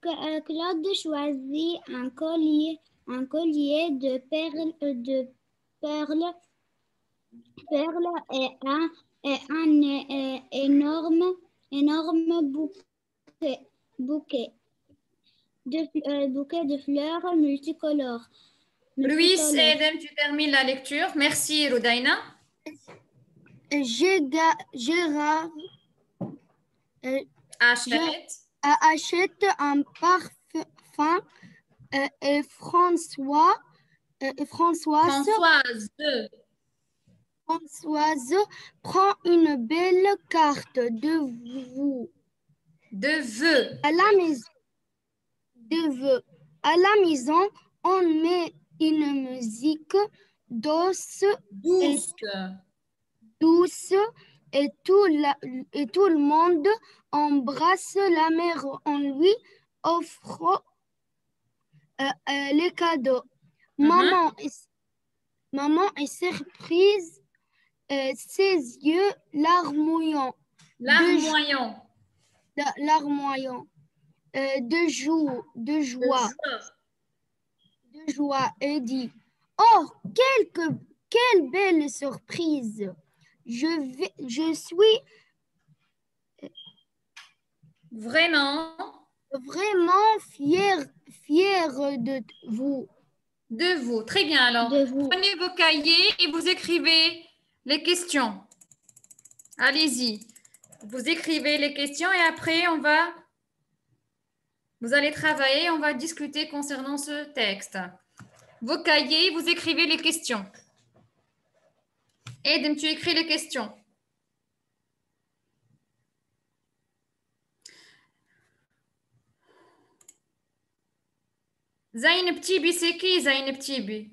Claude choisit un collier de perles et un énorme bouquet de fleurs multicolores. Ruiz, Edem, tu termines la lecture. Merci, Rudaina. Gérard Achète. achète un parfum et Françoise prend une belle carte de vœux à la maison. On met une musique douce et tout le monde embrasse la mère en lui offre les cadeaux. Maman est surprise, ses yeux larmoyants de joie et dit: oh, quelle belle surprise! Je suis vraiment fière de vous. De vous. Très bien. Alors, prenez vos cahiers et vous écrivez les questions. Allez-y. Vous écrivez les questions et après, vous allez travailler, on va discuter concernant ce texte. Vos cahiers, vous écrivez les questions. Edem, tu écris les questions. Zayn Ptibi, c'est qui Zayn Ptibi?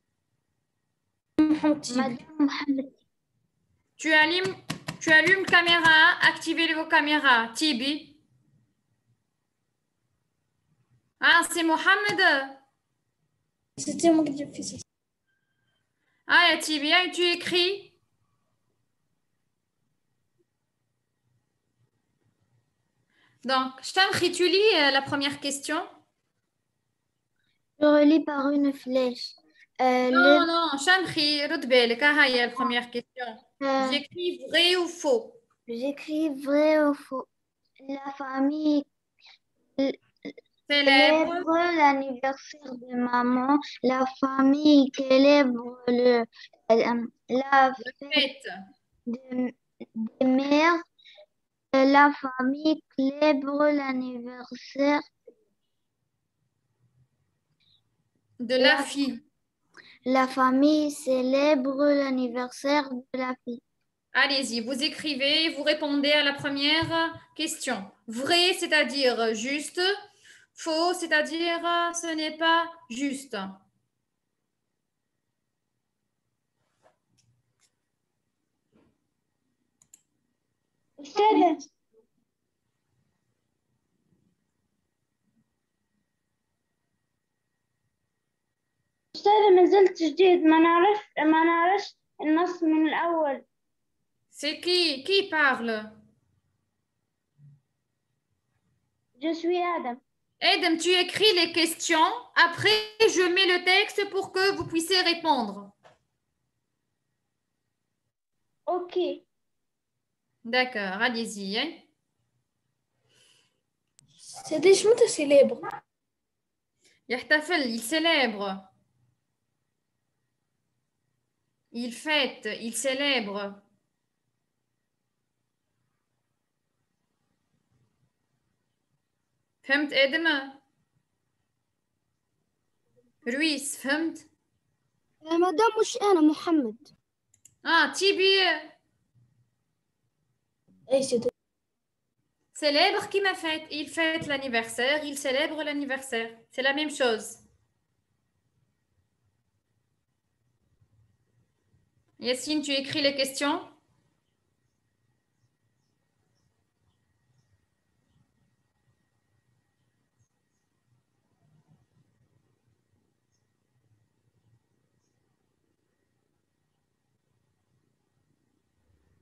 Madame Mohamed. Tu allumes caméra, activez vos caméras. Tibi. Ah, c'est Mohamed. C'était moi qui ai fait ça. Ah, ya Tibi, et tu écris. Donc, Shtamri, tu lis la première question. Je relis par une flèche. Non, Shamri, Rudbel, Kahaya, la première question. J'écris vrai ou faux? J'écris vrai ou faux. La famille Célèbre l'anniversaire de maman. La famille célèbre la fête des mères. La famille célèbre l'anniversaire de la fille. La famille célèbre l'anniversaire de la fille. Allez-y, vous écrivez, vous répondez à la première question. Vrai, c'est-à-dire juste. Faux, c'est-à-dire ce n'est pas juste. أستاذة ما زلت جديد ما نعرفش النص من الأول. C'est qui parle? Je suis Adam. Edem, tu écris les questions. Après, je mets le texte pour que vous puissiez répondre. Ok. D'accord, allez-y. Hein. C'est des chemins célèbres. Yahtafel, il célèbre. Il fête, il célèbre. فهمت ادم؟ رويس فهمت؟ مدام مش أنا محمد. تيبي c'est célèbre qui m'a fait. Il fête l'anniversaire, il célèbre l'anniversaire. C'est la même chose. Yassine, tu écris les questions?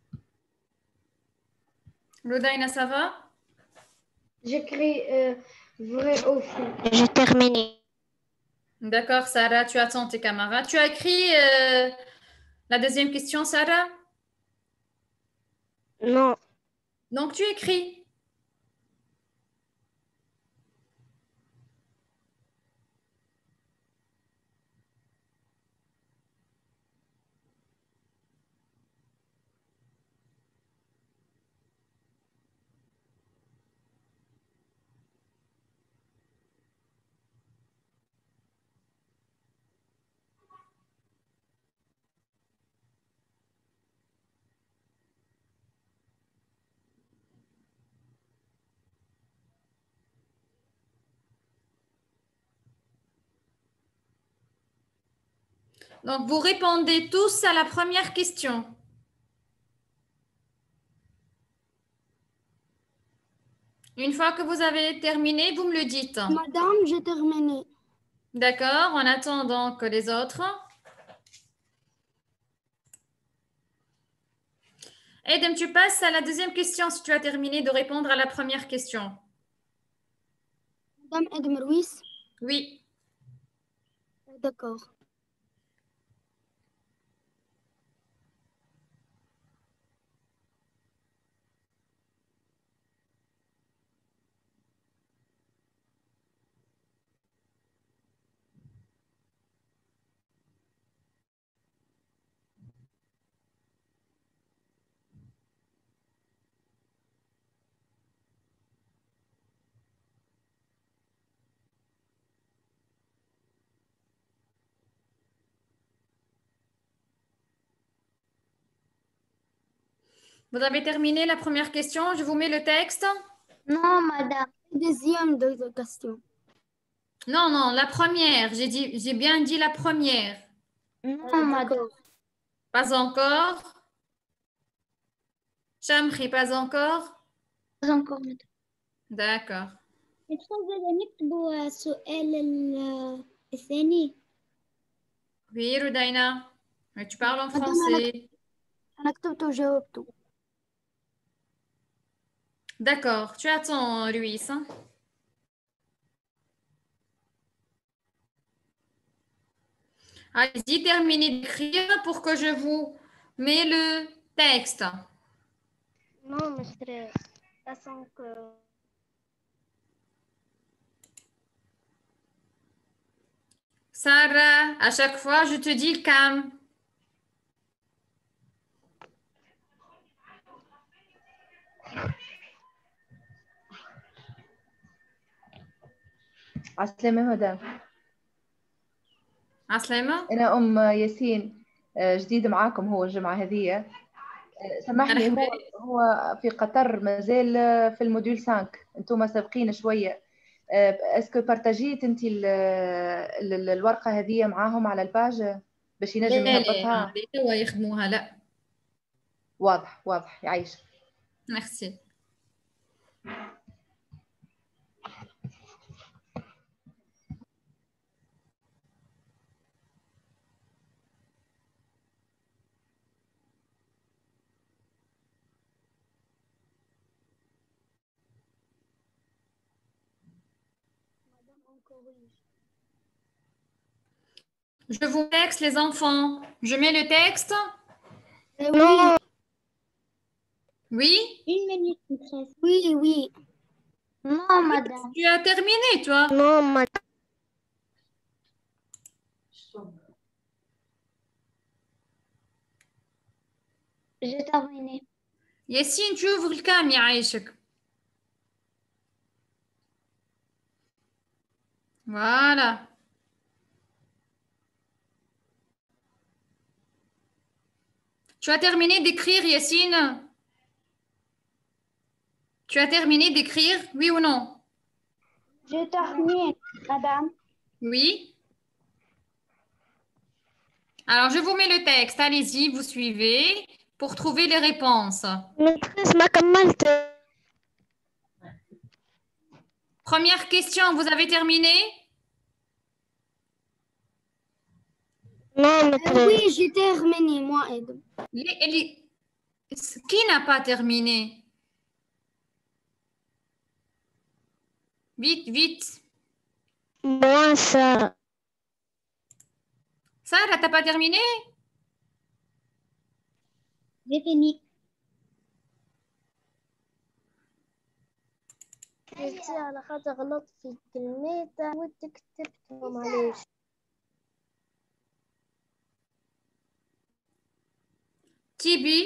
Rudaina, ça va? J'écris Vrai ou faux? J'ai terminé. D'accord, Sarah, tu attends tes camarades. Tu as écrit la deuxième question, Sarah? Non. Donc, tu écris. Donc, vous répondez tous à la première question. Une fois que vous avez terminé, vous me le dites. Madame, j'ai terminé. D'accord, on attend donc les autres. Edem, tu passes à la deuxième question si tu as terminé de répondre à la première question. Madame Edem Ruiz. Oui. D'accord. Vous avez terminé la première question. Je vous mets le texte. Non, madame. Deuxième question. Non, non, la première. J'ai bien dit la première. Non, madame. D'accord. Pas encore. Chamri, pas encore. Pas encore, madame. D'accord. يتفضل نكتبوا السؤال الثاني. Oui, Rudaina. Mais tu parles en Madame, français. أنا كتبت وجاوبت. D'accord. Tu attends, Luis. Hein. Allez-y, terminez d'écrire pour que je vous mets le texte. Non, monsieur. Façon que... Sarah, à chaque fois, je te dis calme. عسلامة مدام. عسلامة. أنا أم ياسين، جديد معاكم هو الجمعة هذه. سامحني، مرحبا. هو في قطر مازال في الموديول 5، أنتم سابقين شوية. اسكو بارتاجيت أنت الورقة هذه معاهم على الباج باش لا ينجم لا يهبطها؟ لا توا يخدموها لا. واضح واضح، يعيش. ميرسي. Je vous texte les enfants. Je mets le texte. Oui. Oui. Une minute, maîtresse. Oui, oui. Non, madame. Tu as terminé, toi. Non, madame. J'ai terminé. Yassine, tu ouvres le cam, يعيشك. Voilà. Tu as terminé d'écrire, Yassine? Tu as terminé d'écrire, oui ou non? J'ai terminé, madame. Oui. Alors, je vous mets le texte. Allez-y, vous suivez pour trouver les réponses. Maîtresse, ما كملت. Première question, vous avez terminé? Non, maîtresse. Oui, j'ai terminé, moi, Edem. Qui n'a pas terminé? Vite, vite. Moi, ça. Sarah, t'as pas terminé? J'ai fini. قلتي على خاطر غلطت في كلمات وانت كتبتهم معليش. Tibi.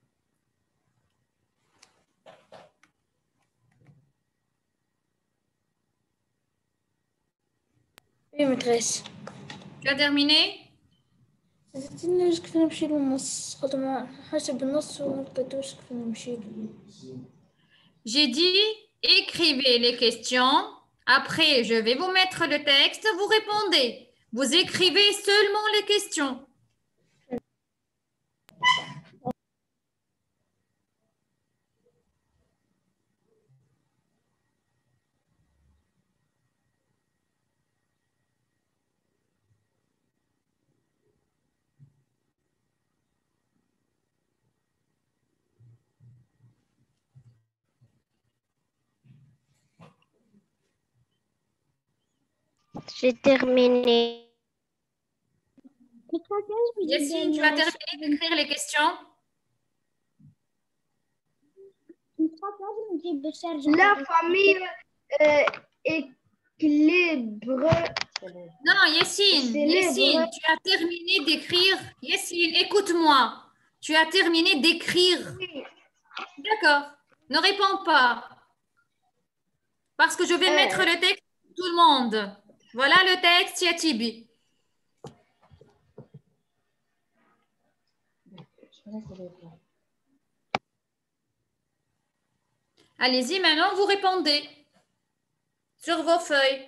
Oui, maîtresse. Tu as terminé? زدتني كيف نمشي للنص خاطر ما حسب النص وما لقيتوش كيف نمشي. J'ai dit, écrivez les questions. Après, je vais vous mettre le texte. Vous répondez. Vous écrivez seulement les questions. J'ai terminé. Yassine, tu as terminé d'écrire les questions? La famille équilibre. Non, Yassine, Célèbre. Yassine, tu as terminé d'écrire. Yassine, écoute-moi. Tu as terminé d'écrire. Oui. D'accord. Ne réponds pas. Parce que je vais mettre le texte pour tout le monde. Voilà le texte, Yatibi. Allez-y, maintenant, vous répondez sur vos feuilles.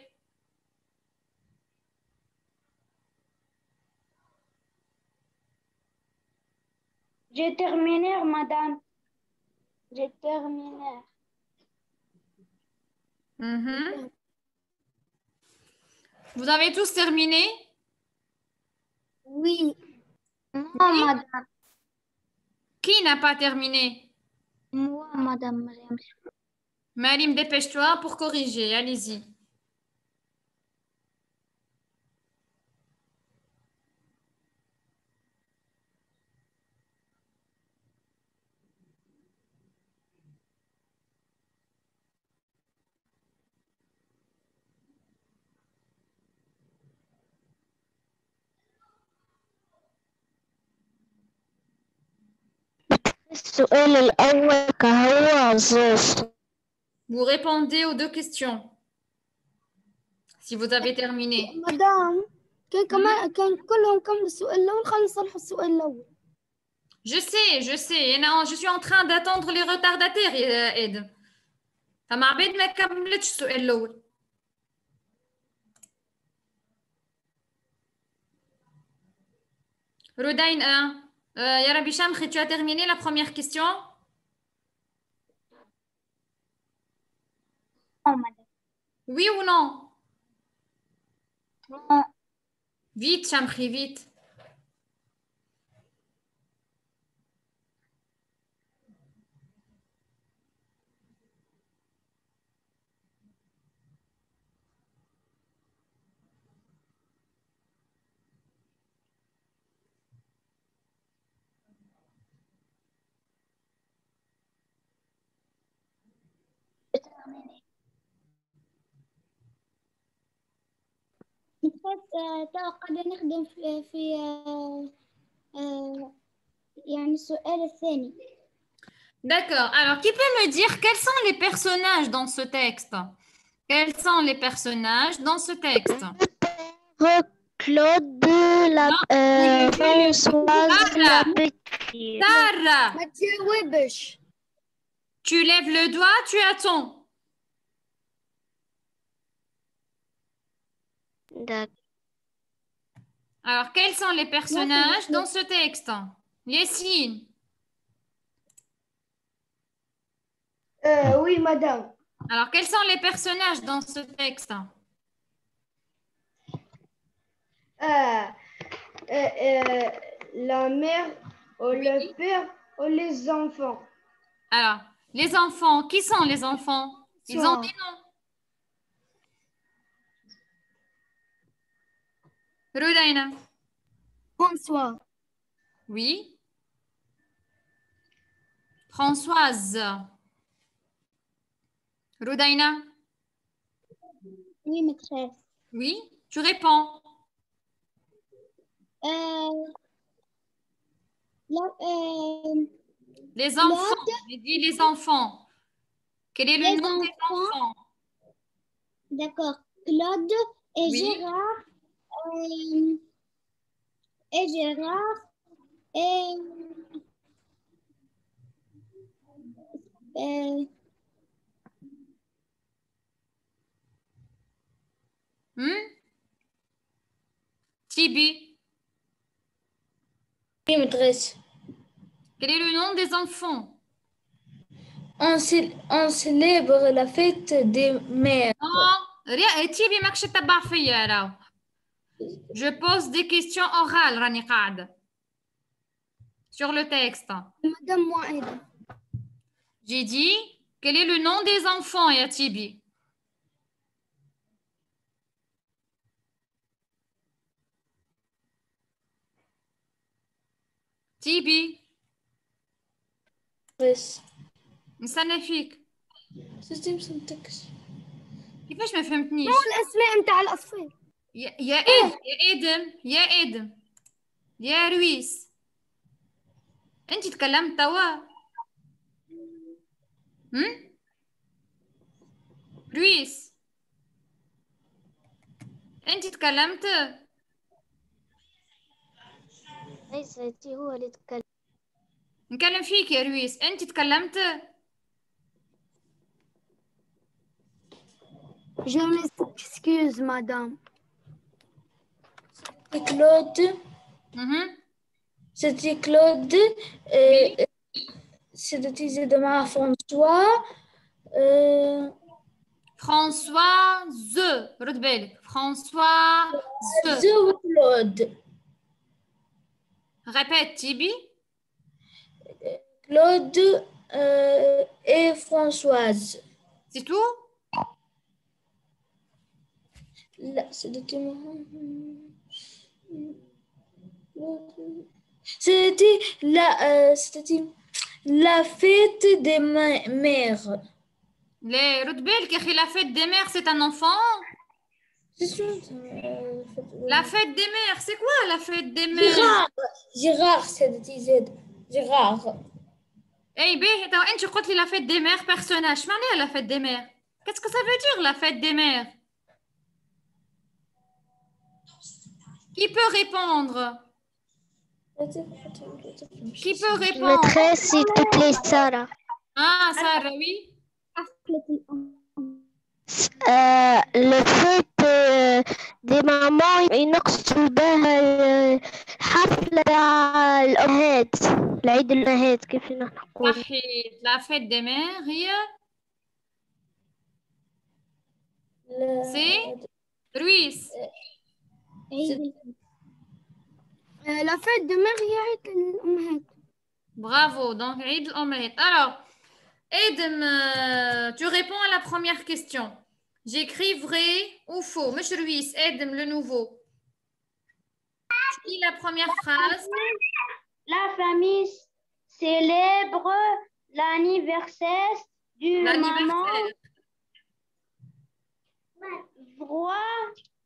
J'ai terminé, madame. J'ai terminé. Mhm. Vous avez tous terminé? Oui. Moi, Oui. madame. Qui n'a pas terminé? Moi, madame Mariam. Marim, dépêche-toi pour corriger. Allez-y. السؤال الأول كهو زوز. Vous répondez aux deux questions. Si vous avez terminé. مدام كان كلهم كملوا السؤال الأول خلينا نصلحوا السؤال الأول. Je sais. Et non, je suis en train d'attendre les retardataires, Ed. فمع عبيد ما كملتش السؤال الأول. Rudain 1. Yara Bicham, tu as terminé la première question? Non, madame. Oui ou non? Non. Vite, Chamri, vite. قاعدة نخدم في يعني السؤال الثاني. D'accord. Alors, qui peut me dire quels sont les personnages dans ce texte? Quels sont les personnages dans ce texte? Claude, la Françoise, la petite. Sarah, ما تجاوبش. tu lèves le doigt, tu attends. D'accord. Alors, quels sont les personnages dans ce texte? Yessine. Oui, madame. Alors, quels sont les personnages dans ce texte? La mère ou le père ou les enfants. Alors, les enfants, qui sont les enfants? Ils ont des noms. Rudaina. François. Oui. Françoise. Rudaina. Oui, maîtresse. Oui. Tu réponds. Les enfants. J'ai dit les enfants. Quel est le nom des enfants? D'accord. Claude et Oui. Gérard. Et Gérard. Et... Tibi. Oui, maîtresse. Quel est le nom des enfants? On célèbre la fête des mères. Non. Tibi ماكش تتبع فيا راهو. Je pose des questions orales راني قاعدة. Sur le texte. Madame Mohamed. J'ai dit, quel est le nom des enfants, ya Tibi? Tibi, بس نستنى فيك. سيستم سنتكس. كيفاش ما فهمتنيش؟ شو الأسماء متاع الأصفار؟ يا ادم يا ادم يا رويس، انت تكلمت توا؟ رويس انت تكلمت؟ ليس هو اللي تكلم. نكلم فيك يا رويس، انت تكلمت؟ Je m'excuse, madame. Claude. C'était Claude. C'était زاد مع François. Françoise، رد بالك. Françoise. Claude. Répète Tibi. Claude et Françoise. C'est tout? لا c'était la fête des mères. رد بالك يا أخي. La fête des mères, c'est un enfant? La fête des mères, c'est quoi la fête des mères? Gérard, c'est Gérard. Eh bien, tu as dit la fête des mères, personnage. Qu'est-ce la fête des mères? Qu'est-ce que ça veut dire la fête des mères? Qui peut répondre? Qui peut répondre? Maîtresse, s'il te plaît, Sarah. Ah, Sarah, oui. Le fait des mamans ينقصوا بها حفلة الأمهات العيد الأمهات كيف نقول. صحيح. La fête des mères هي c'est Ruiz. La fête de mère هي عيد الأمهات. Bravo. Donc عيد الأمهات. Alors, Edem, tu réponds à la première question. J'écris vrai ou faux. Monsieur Ruiz, Edem, le nouveau. Tu lis la première phrase. La famille célèbre l'anniversaire du maman. Voix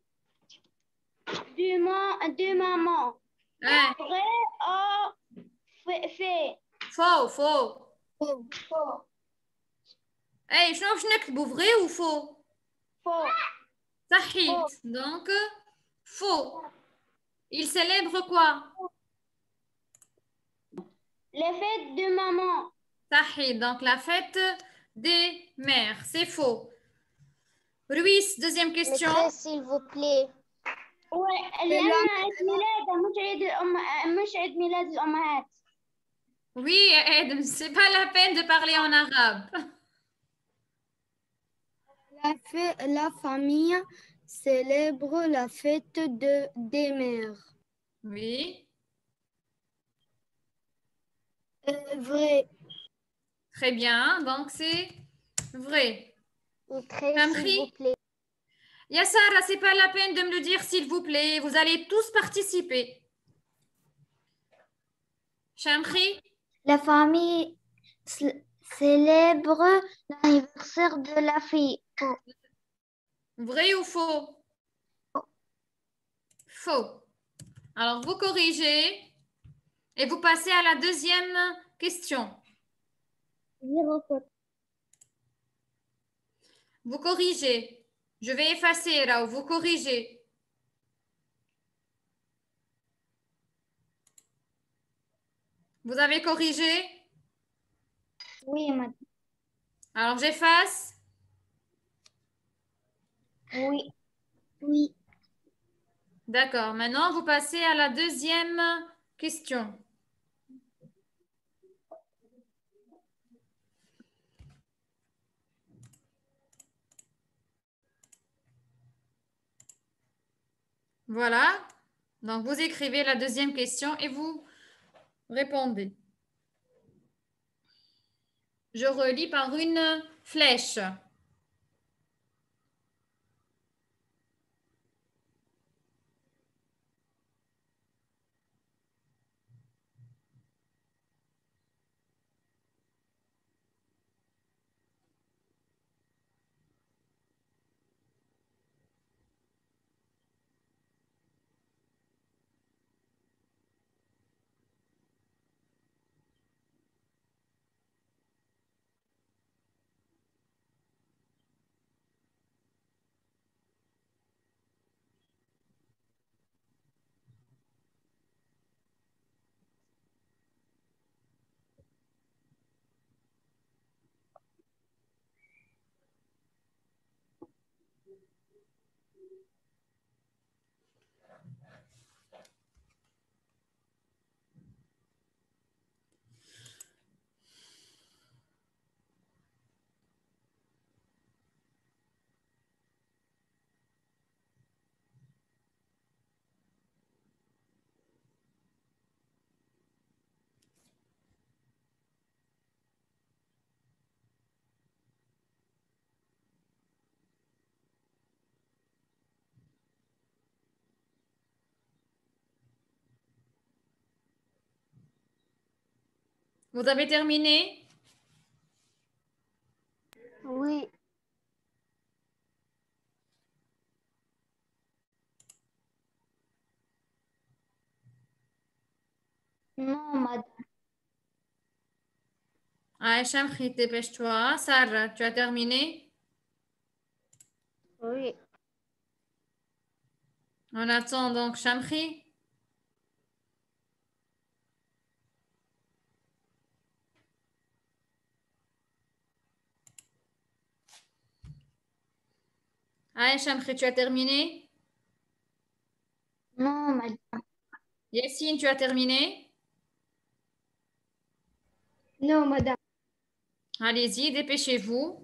du maman. Ouais. Vrai ou fait? Faux, faux. Faux. Hey, je n'ai vrai ou faux? Faux. Sahid. Donc, faux. Il célèbre quoi? Les fêtes de maman. Sahid. Donc, la fête des mères. C'est faux. Ruiz, deuxième question. Maîtresse, s'il vous plaît. لأن عيد ميلاد مش عيد ميلاد الأمهات. Oui, Edem, c'est pas la peine de parler en arabe. La famille célèbre la fête des mères. Oui. Vrai. Très bien. Donc, c'est vrai. Maîtresse, s'il vous plaît. Ya Sarah, c'est pas la peine de me le dire, s'il vous plaît. Vous allez tous participer. Chamri, La famille célèbre l'anniversaire de la fille. Faux. vrai ou faux? Faux. Alors, vous corrigez et vous passez à la deuxième question. Vous corrigez. Je vais effacer là, vous corrigez. Vous avez corrigé? Oui, madame. Alors, j'efface. Oui. Oui. D'accord. Maintenant, vous passez à la deuxième question. Voilà. Donc, vous écrivez la deuxième question et vous répondez. Je relis par une flèche. Vous avez terminé? Oui. Non, madame. Aïcha, dépêche-toi. Sarah, tu as terminé? Oui. On attend donc Chamri. Aïcha, tu as terminé? Non, madame. Yassine, tu as terminé? Non, madame. Allez-y, dépêchez-vous.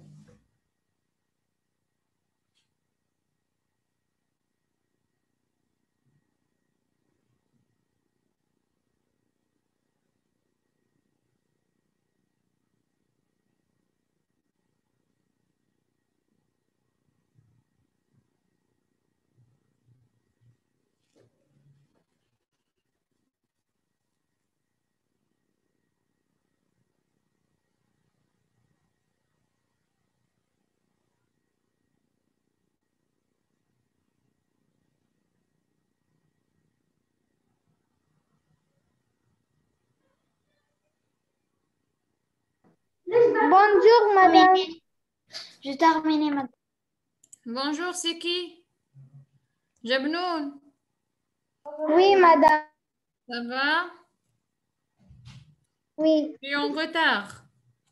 Bonjour, madame. J'ai terminé, madame. Bonjour, c'est qui? Jabnoun, Oui, madame. ça va? Oui. Tu es en retard.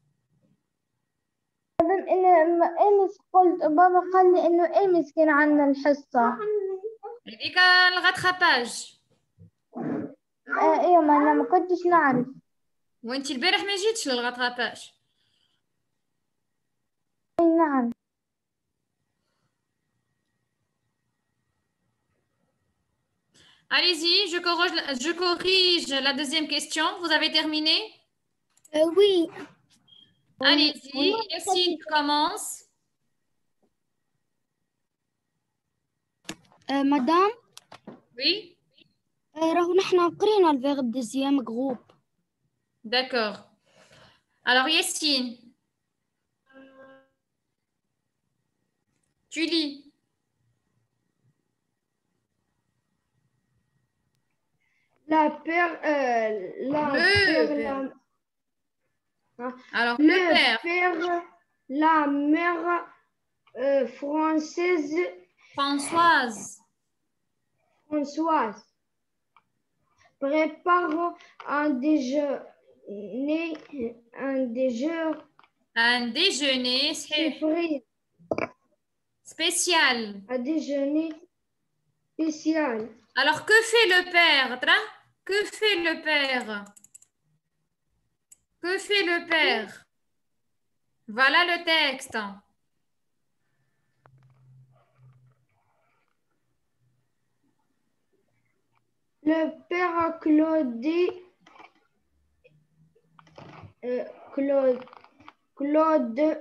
أمس قلت بابا قال لي إنه أمس كان عندنا الحصة. هذيك الغاتراباج. إيه ما أنا ما كنتش نعرف. وانت البارح ما جيتش للغاتراباج. نعم. Allez-y, je corrige la deuxième question. Vous avez terminé? Oui. Allez-y, Yassine, tu commences. مدام Oui, راهو نحنا قرينا الفيرب دوزيام جروب. d'accord. Alors, Yessine, tu lis. La père, la Le père, père. Alors, le le père, père, la mère française, Françoise, Françoise, prépare un déjeuner, un déjeuner surprise, spécial. un déjeuner spécial. Alors, que fait le père? Que fait le père? Que fait le père? Voilà le texte. Le père Claude,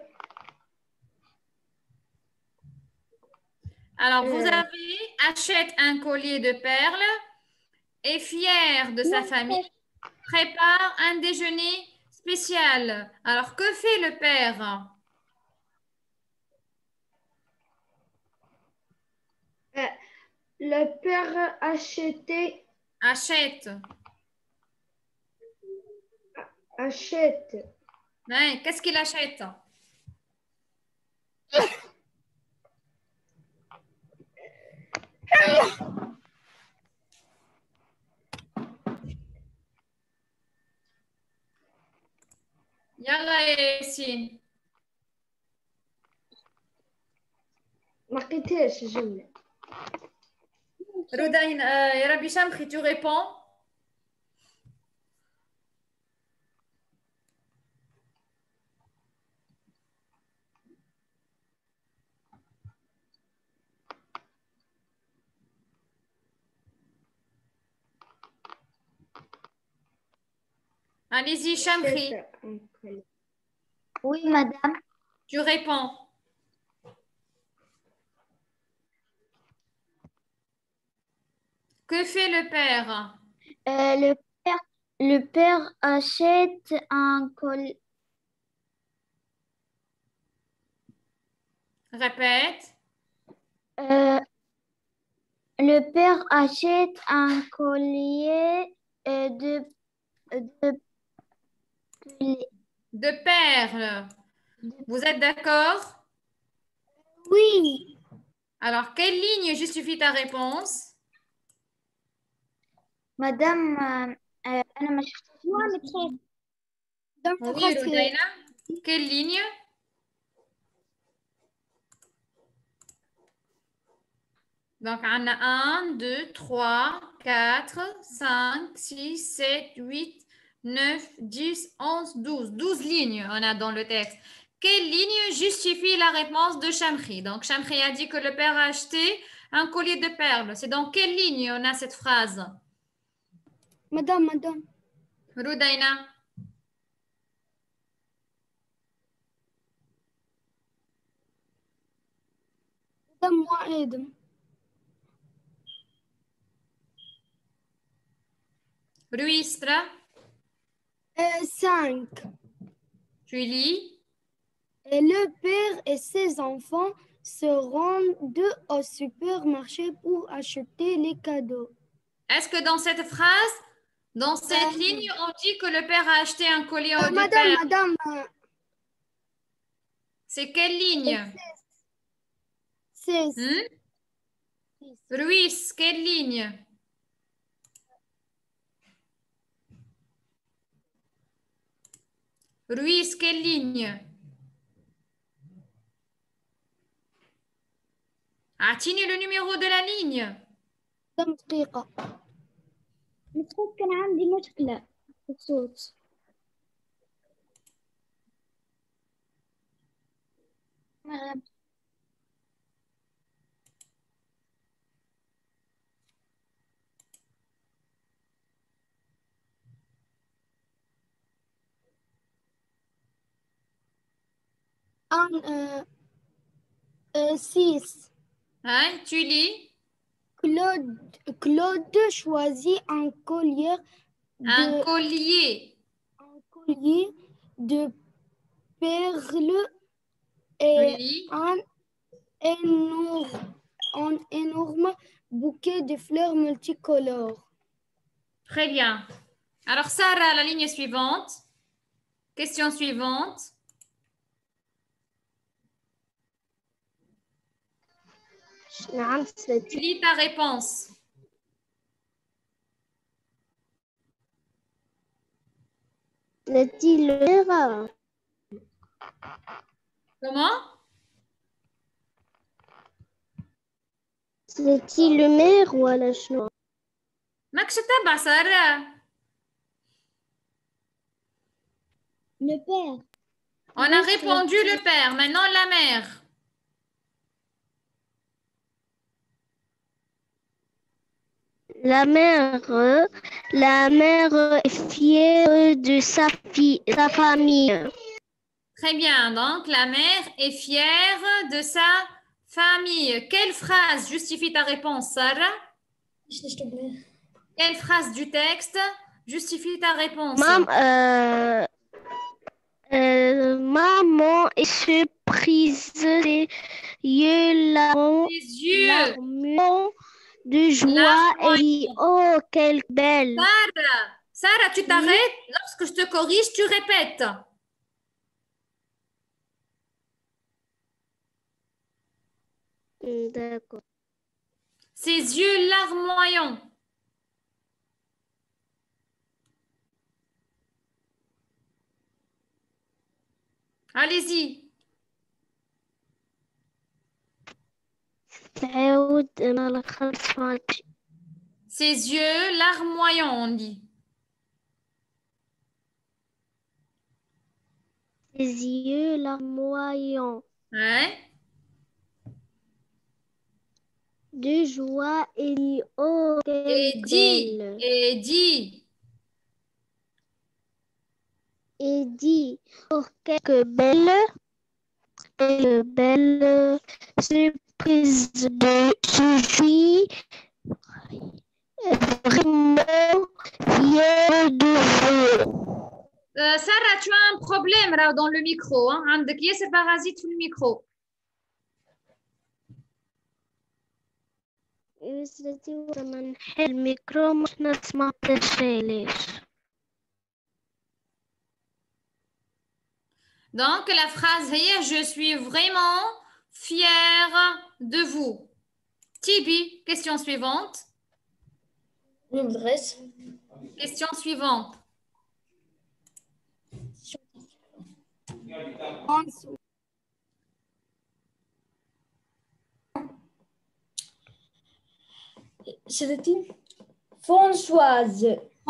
Alors, vous avez achète un collier de perles, est fier de sa famille, prépare un déjeuner spécial. Alors, que fait le père? le père achète Hein, qu'est-ce qu'il achète? يلا ياسين. ما لقيتهاش الجملة. Rudain, يا ربي شمخي, tu réponds? Allez-y, Chamri, Oui, madame. tu réponds. Que fait le père? Le père achète un collier. Répète. Le père achète un collier De perles. Vous êtes d'accord? Oui, Alors, quelle ligne justifie ta réponse? madame. أنا ما شفتش. Oui, Rudaina. Quelle ligne? Donc, on a 1, 2, 3, 4, 5, 6, 7, 8, 9, 10, 11, 12. 12 lignes, on a dans le texte. Quelle ligne justifie la réponse de Chamri? Donc, Chamri a dit que le père a acheté un collier de perles. C'est dans quelle ligne on a cette phrase? مدام Rudaina. وآدم. Ruistra. 5. Tu lis. Et le père et ses enfants se rendent au supermarché pour acheter les cadeaux. Est-ce que dans cette phrase, dans cette ligne, on dit que le père a acheté un collier de perles? madame. C'est quelle ligne? 16. Ruiz, quelle ligne? Ruiz, quelle ligne? أعطيني le numéro de la ligne. دقيقة. المفروض كان عندي مشكلة في الصوت. Un, 6. Hein, tu lis. Claude choisit un collier Un collier. de perles et Oui. un énorme bouquet de fleurs multicolores. Très bien. Alors, Sarah, la ligne suivante. Question suivante. Tu lis ta réponse. C'est-il le maire? Comment? C'est-il le maire ou la chenois? ماكش تتبع سارة. Le père. On a répondu le père. Maintenant, la mère. La mère est fière de sa famille. Très bien. Donc, la mère est fière de sa famille. Quelle phrase justifie ta réponse, Sarah? Quelle phrase du texte justifie ta réponse? Maman est surprise des yeux larmons de joie et dit oh quelle belle. Sarah, tu t'arrêtes. Lorsque je te corrige, tu répètes. D'accord. Ses yeux larmoyants. Allez-y. Ses yeux larmoyants, on dit. Ses yeux larmoyants Ouais. de joie et dit oh quelle belle. Et dit. Oh quelle belle surprise de je suis vraiment fière de vous. Sarah, tu as un problème là, dans le micro. Hein? عندك ياسر parasite في الميكرو. لما نحل الميكرو مش نسمع ليش. Donc, la phrase est je suis vraiment fière de vous. Tibi, question suivante. Question suivante. C'est-il Françoise.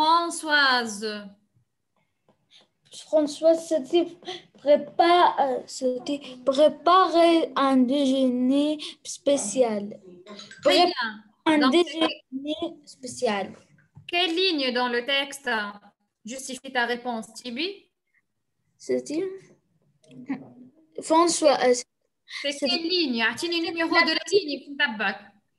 Françoise, c'était préparer un déjeuner spécial. Très bien. Un Donc, déjeuner spécial. quelle ligne dans le texte justifie ta réponse, Tibi? C'est-il Françoise. C'est quelle ligne? أعطيني numéro de la ligne في نتبعك.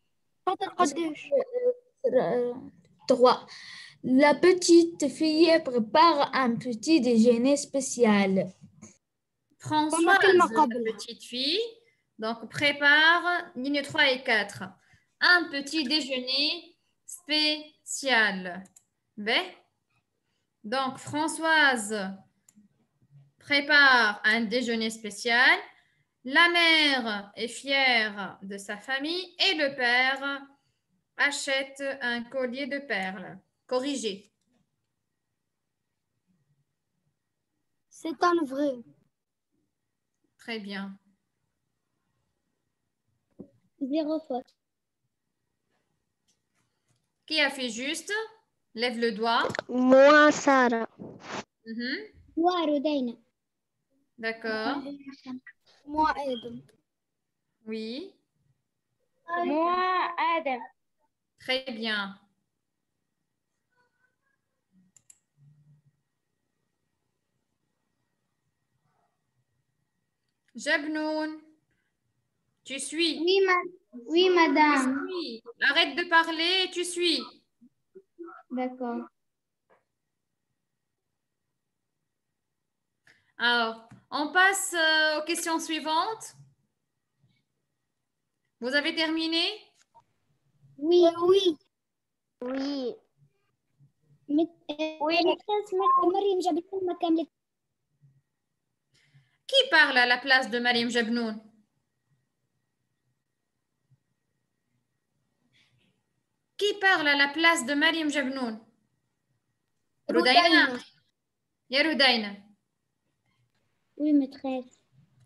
3. La petite fille prépare un petit déjeuner spécial. Françoise, la petite fille, donc prépare ligne 3 et 4. Un petit déjeuner spécial. Donc, Françoise prépare un déjeuner spécial. La mère est fière de sa famille et le père achète un collier de perles. Corrigé. C'est un vrai. Très bien. 0 faute. Qui a fait juste? Lève le doigt. Moi, Sarah. Moi, Rodina. D'accord. Moi, Adam. Oui. Moi, Adam. Très bien. Jabnoun, tu suis? Oui, madame. Oui, madame. Oui. Arrête de parler et tu suis. D'accord. Alors, on passe aux questions suivantes. Vous avez terminé? Oui. Oui. Oui. Oui. مريم جابت لنا كاملة. Qui parle à la place de Mariam Jabnoun? Qui parle à la place de Mariam Jabnoun? Rudaina. Ya Rudaina. Oui, maîtresse.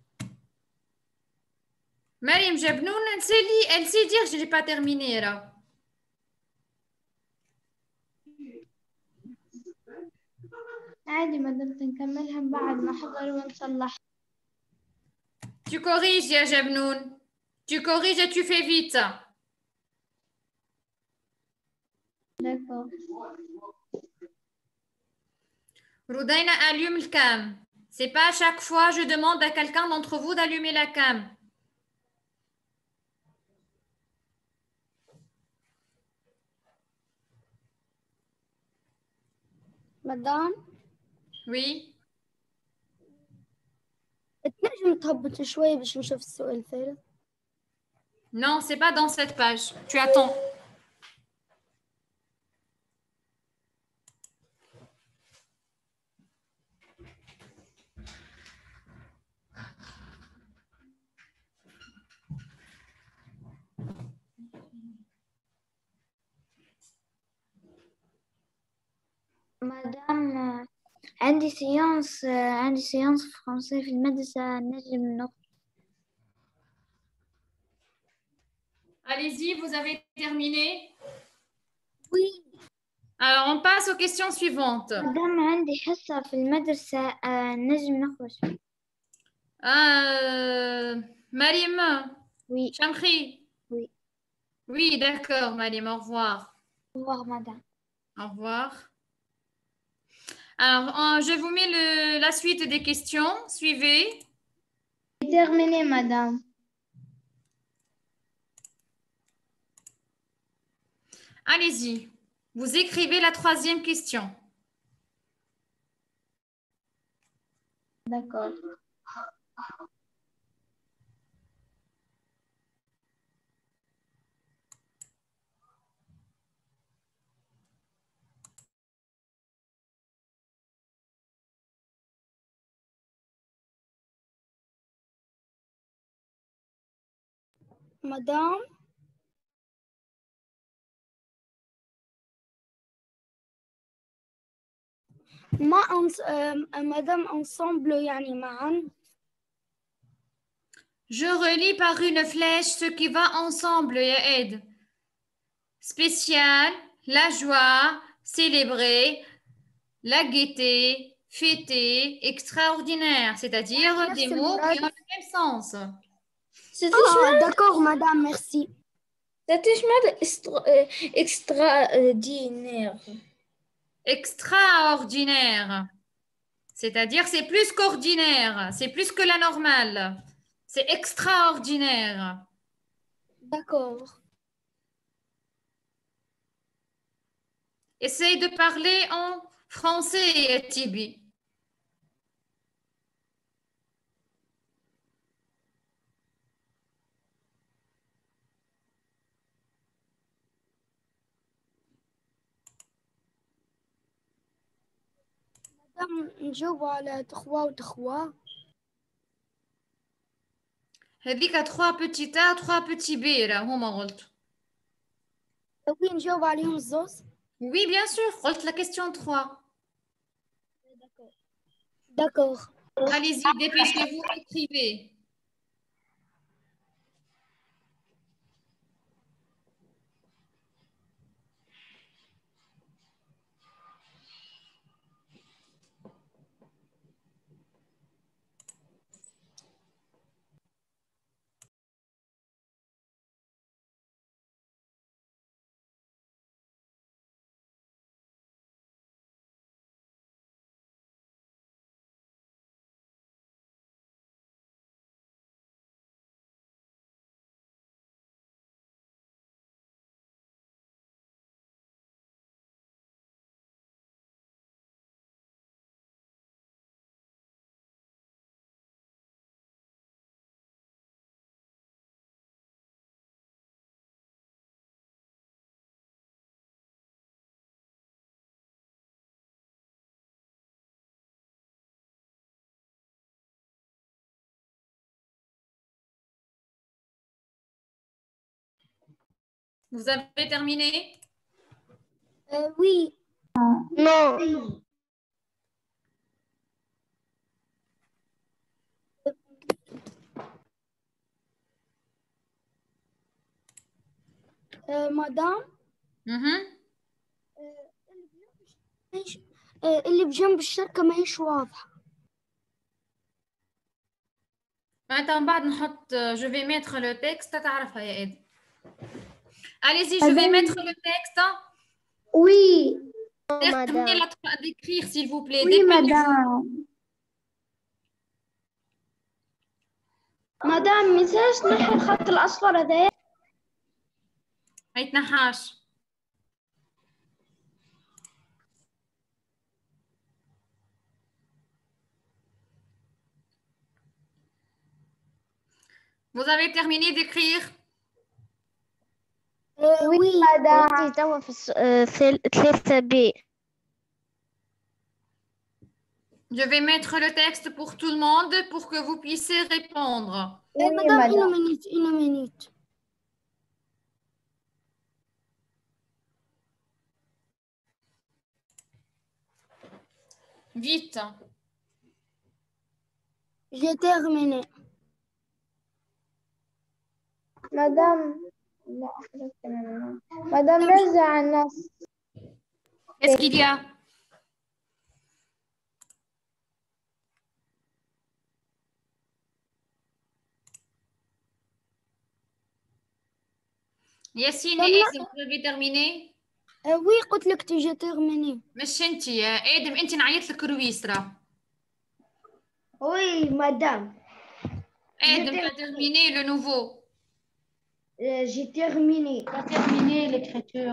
Mariam Jabnoun, elle sait dire que je n'ai pas terminé là. عادي مدام نكملها بعد ما حضر ونصلح. Tu corriges, Ya Jabnoun. Tu corriges et tu fais vite. D'accord. Rudaina, allume le cam. C'est pas à chaque fois je demande à quelqu'un d'entre vous d'allumer la cam. مدام Oui. تنجم تهبط شوية باش نشوف السؤال الثالث. Non, c'est pas dans cette page. Tu attends. مدام عندي سيانس فرنسي في المدرسة نجم نخرج. Allez-y, vous avez terminé. Oui. Alors, on passe aux questions suivantes. مدام عندي حصة في المدرسة نجم نخرج. Marim, Oui. Chamkri. Oui. Oui, d'accord, Marim, au revoir. Au revoir madame. Au revoir. Alors, je vous mets la suite des questions. Suivez. Terminé madame. Allez-y. Vous écrivez la troisième question. D'accord. مدام مدام ensemble يعني معا. Je relis par une flèche ce qui va ensemble, Yaed. Spécial, la joie, célébrer, la gaieté, fêter, extraordinaire, c'est-à-dire des mots qui ont le même sens. d'accord madame, merci. extraordinaire. Extraordinaire, c'est-à-dire c'est plus qu'ordinaire, c'est plus que la normale. C'est extraordinaire. D'accord. Essaye de parler en français, Tibi. مدام نجاوب على تخوا وتخوا. هذيك 3 petits A, 3 petits B là, هما قلت. Oui, نجاوب عليهم الزوز. Oui, bien sûr, قلت la question 3. D'accord. Allez-y, dépêchez-vous, écrivez. Vous avez terminé? Oui. Non. مدام Mhm. اللي بجنب الشركة ما هيش واضحة. معناتها من بعد نحط je vais mettre le texte تعرفها يا إيد. Allez-y, je vais mettre le texte. Oui. Terminez d'écrire, s'il vous plaît. Oui, Dépêchez-vous. madame. مدام منساش نحي الخط الأصفر هذا. ما يتنحاش. Vous avez terminé d'écrire? Oui, madame. توا في 3B. Je vais mettre le texte pour tout le monde pour que vous puissiez répondre. Oui, madame, une minute. Vite. J'ai terminé. مدام لا مدام رجع النص. Qu'est-ce qu'il y a? Yassine et Edem, vous avez terminé? Oui, قلت لك j'ai terminé. مش انت يا ادم، انت نعيط لك رويسرا. Oui, madame. ادم tu as terminé le nouveau. J'ai terminé. Tu as terminé l'écriture.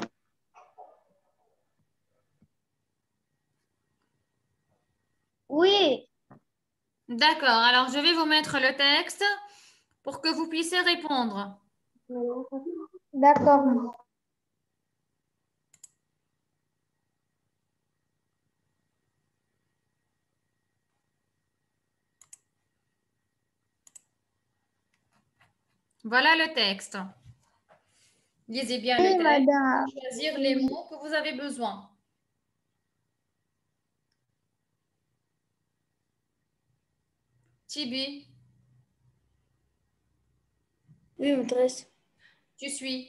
Oui. D'accord, alors je vais vous mettre le texte pour que vous puissiez répondre. D'accord. Voilà le texte. Lisez bien le Oui, texte. madame. Choisir les mots que vous avez besoin. Tibi, Oui, maîtresse. tu suis.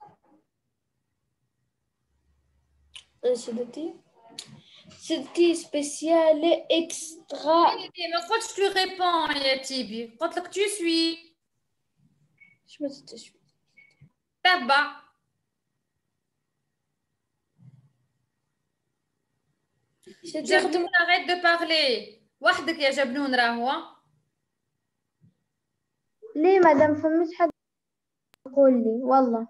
C'était spécial extra. Mais quand tu réponds, ya Tibi, quand tu suis. Je me suis. Taba. Jabnoun, arrête de parler. وحدك يا جبنون راهو. ليه مدام فمش حد يقول لي والله.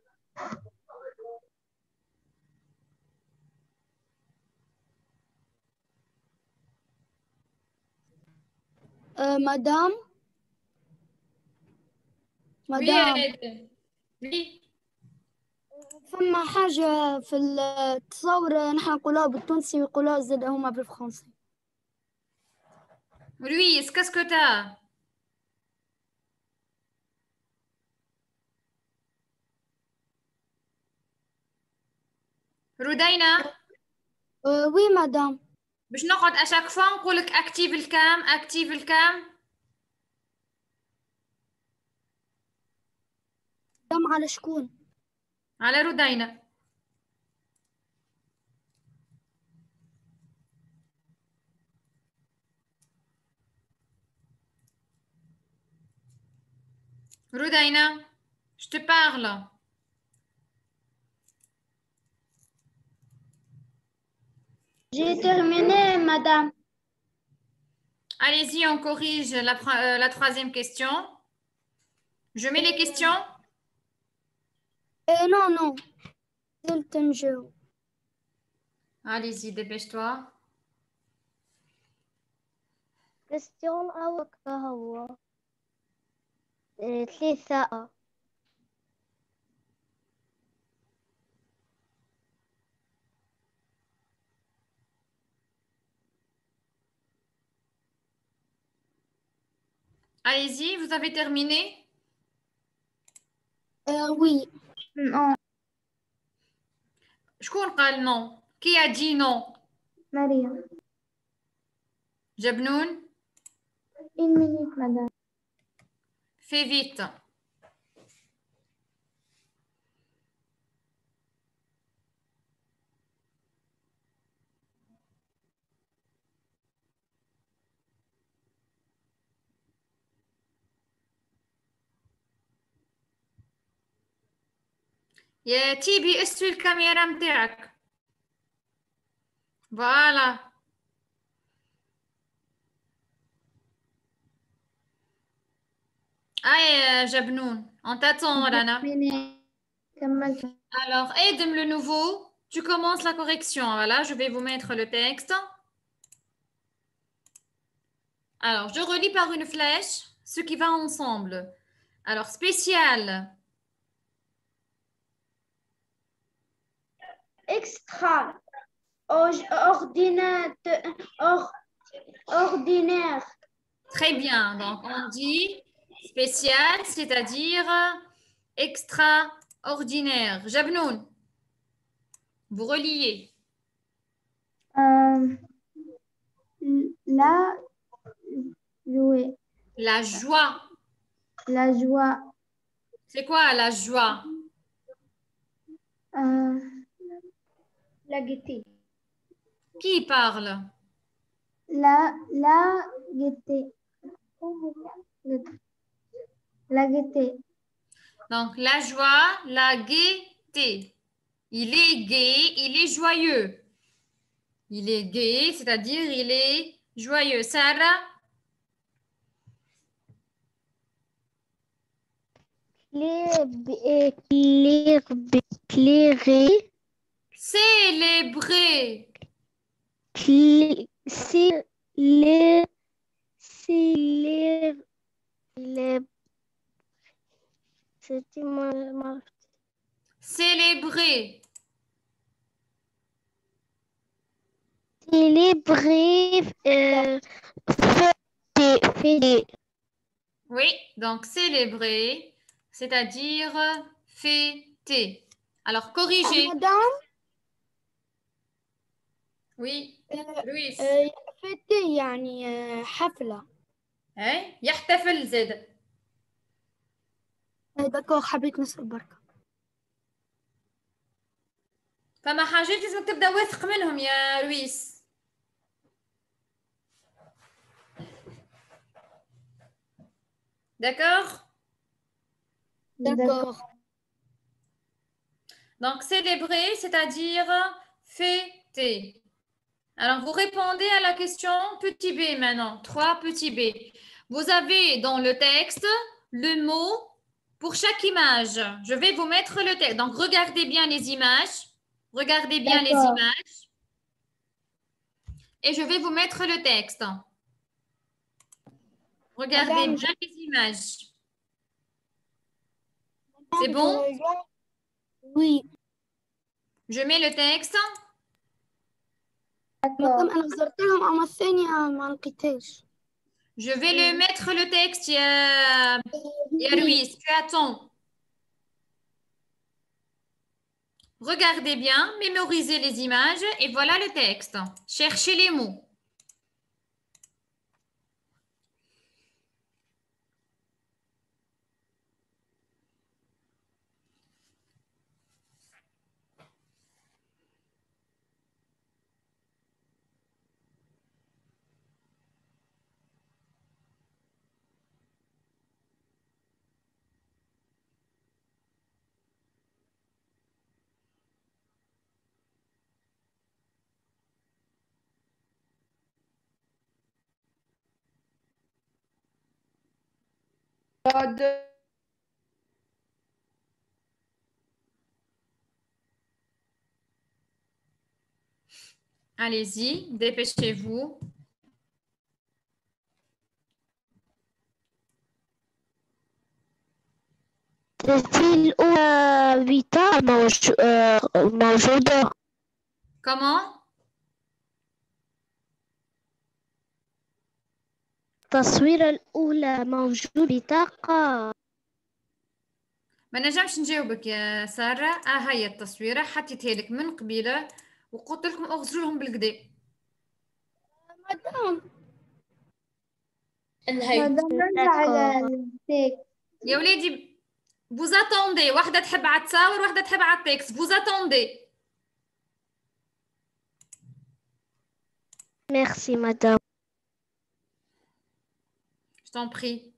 مدام Oui, يا مدام ادم. Oui. فما حاجة في التصور نحن نقولوها بالتونسي ويقولوها زاد هما بالفرنسي. Louise, qu'est-ce que t'as? رودينا Oui, madame. باش نقعد اشاك فوا نقولك اكتيف الكام اكتيف الكام. دم على شكون؟ على رودينا. رودينا je te parle. J'ai terminé, madame. Allez-y, on corrige la troisième question. Je mets les questions. Non, non. زلت نجاوب. Allez-y, dépêche-toi. كريستيان أو هو 3 Allez-y, vous avez terminé? Oui. Non. شكون قال non? Qui a dit non? Maria. Jabnoun, 1 minute, madame. fais vite. يا تيبي اسوي الكاميرا متاعك. فوالا. Allez, Jabnoun, on t'attend, Rana. كملت. Alors, aide-moi le nouveau. Tu commences la correction. Voilà, je vais vous mettre le texte. Alors, je relis par une flèche ce qui va ensemble. Alors, spécial. Extra. Ordinaire. Très bien. Donc, on dit spécial, c'est-à-dire extraordinaire. Jabnoun, vous reliez. La jouer. La joie. La joie. C'est quoi la joie? La gaieté. Qui parle? La gaieté. La gaieté. Donc, la joie, la gaieté. Il est gai, il est joyeux. Il est gai, c'est-à-dire il est joyeux. Sarah? Célébrer. Célébrer. Oui, donc célébrer, c'est-à-dire fêter. Alors, corriger. Madame, Oui, Louis. fêter يعني حفلة. Hein? يحتفل زاد. دكتور حبيت نسأل بركة. فما حاجات لازم تبدا واثق منهم يا لويس. D'accord? D'accord. Donc, célébrer, c'est-à-dire fêter. Alors, vous répondez à la question petit b maintenant. 3 petits b. Vous avez dans le texte le mot pour chaque image. Je vais vous mettre le texte. Donc, regardez bien les images. Regardez bien les images. Et je vais vous mettre le texte. Regardez bien les images. C'est bon? Oui. Je mets le texte. مدام أنا زرت لهم أما الثانية ما لقيتهاش. Je vais le mettre le texte, Louis. Tu attends. Regardez bien, mémorisez les images et voilà le texte. Cherchez les mots. Allez-y, dépêchez-vous. Comment? التصويرة الأولى موجود بطاقة. ما نجمش نجاوبك يا سارة. هاي التصويرة حطيتها لك من قبيلة وقلت لكم اغسلوا لهم بالكدا. مدام نرجع على التكست. يا ولادي vous attendez. واحدة تحب على التصاور واحدة تحب على التكست. vous attendez. Merci, madame. Je t'en prie.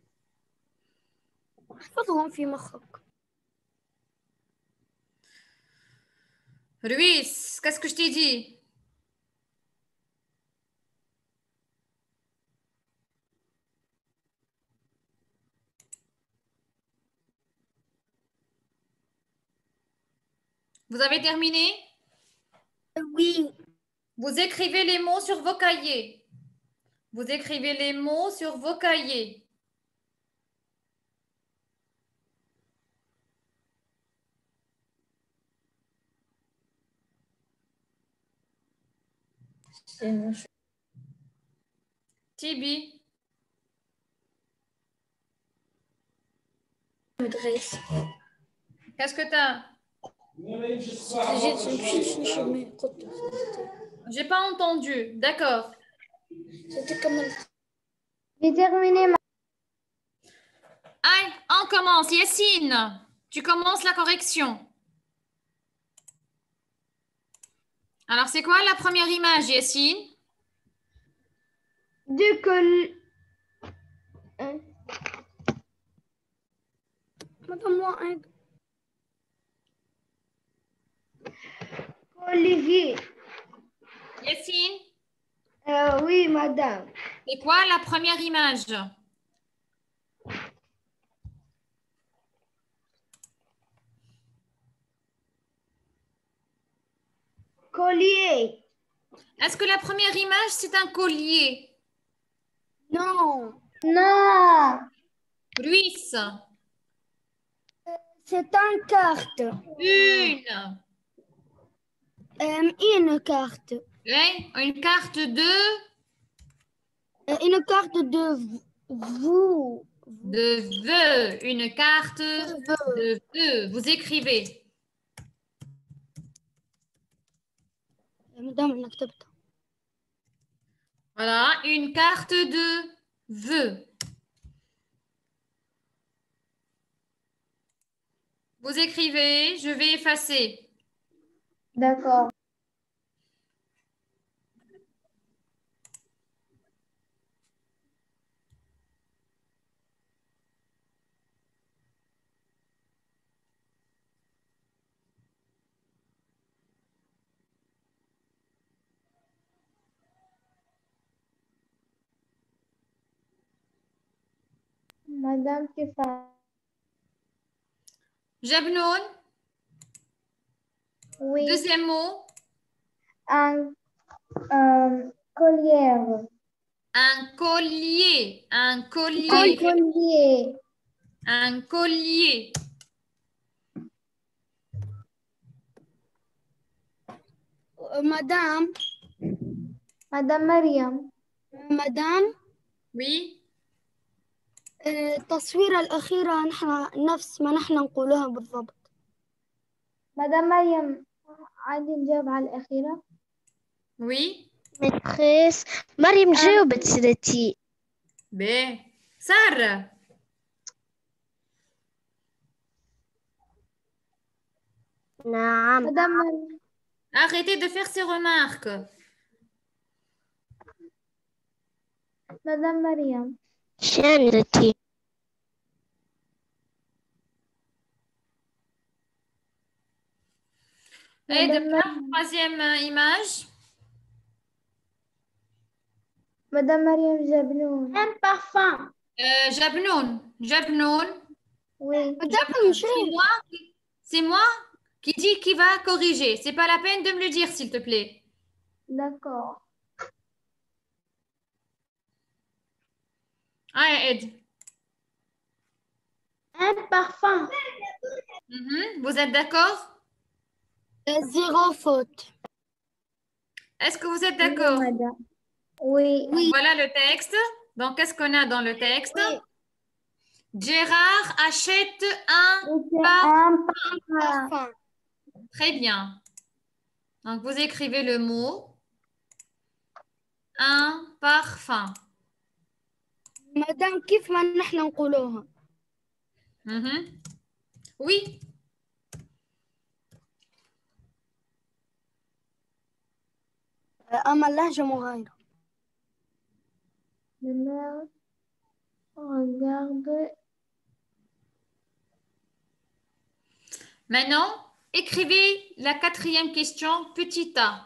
احفظهم في مخك. Ruiz, qu'est-ce que je t'ai dit? Vous avez terminé? Oui. Vous écrivez les mots sur vos cahiers. Vous écrivez les mots sur vos cahiers. Tibi. Qu'est-ce que tu as? J'ai pas entendu. D'accord. J'ai terminé ma... Allez, on commence. Yassine, tu commences la correction. Alors, c'est quoi la première image, Yassine? Deux cols... Madame, moi, un... Olivier. Yassine, Oui, madame. c'est quoi la première image? Collier. Est-ce que la première image, c'est un collier? Non. Non. Ruiz. C'est une carte. Une carte. Oui, une carte de... Une carte de vous. De vœux. Une carte de vœux. Vous écrivez. Madame, أنا كتبتها. Voilà, une carte de vœux. Vous écrivez, je vais effacer. D'accord. Madame Tiffany. Jabnoun. Oui. Deuxième mot. Un collier. Un collier. Un Un collier. collier. Un collier. Madame. Madame Mariam. Madame. Oui. التصويرة الأخيرة نحن نفس ما نحن نقولها بالضبط. مدام مريم عادي نجاوب على الأخيرة. Oui. Maîtresse, مريم جاوبت سيدتي. B. سارة. نعم. مدام مريم. Arrêtez de faire ces remarques. مدام مريم. شانتي. Et de la troisième image. Madame Mariam Jabnoun. Un parfum. Jabnoun. Jabnoun. Oui. C'est moi qui dis qui va corriger. C'est pas la peine de me le dire, s'il te plaît. D'accord. Allez, Ed. Un parfum. Vous êtes d'accord? Zéro faute. Est-ce que vous êtes d'accord? Oui. Voilà le texte. Donc, qu'est-ce qu'on a dans le texte? Gérard achète un Un parfum. Très bien. Donc, vous écrivez le mot un parfum. مدام كيف ما نحن نقولوها Mhm. Oui. أما اللهجة مغايرة. La mère regarde. Maintenant, écrivez la quatrième question, petit a.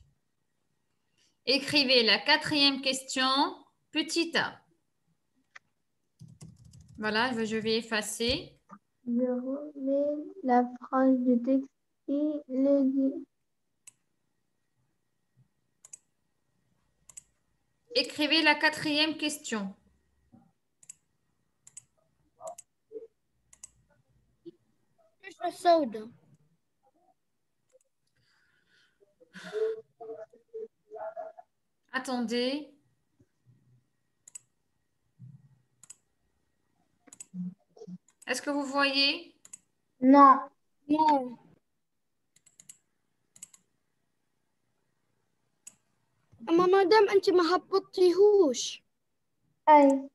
Écrivez la quatrième question, petit a. Voilà, je vais effacer. Je remets la phrase de texte et le dit. Écrivez la quatrième question. قشرة سوداء. Attendez. Est-ce que vous voyez? Non. Non. أما مدام أنت ما هبطتيهوش. أي.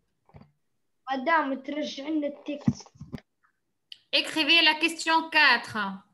مدام ترجع لنا التكست. Écrivez la question 4.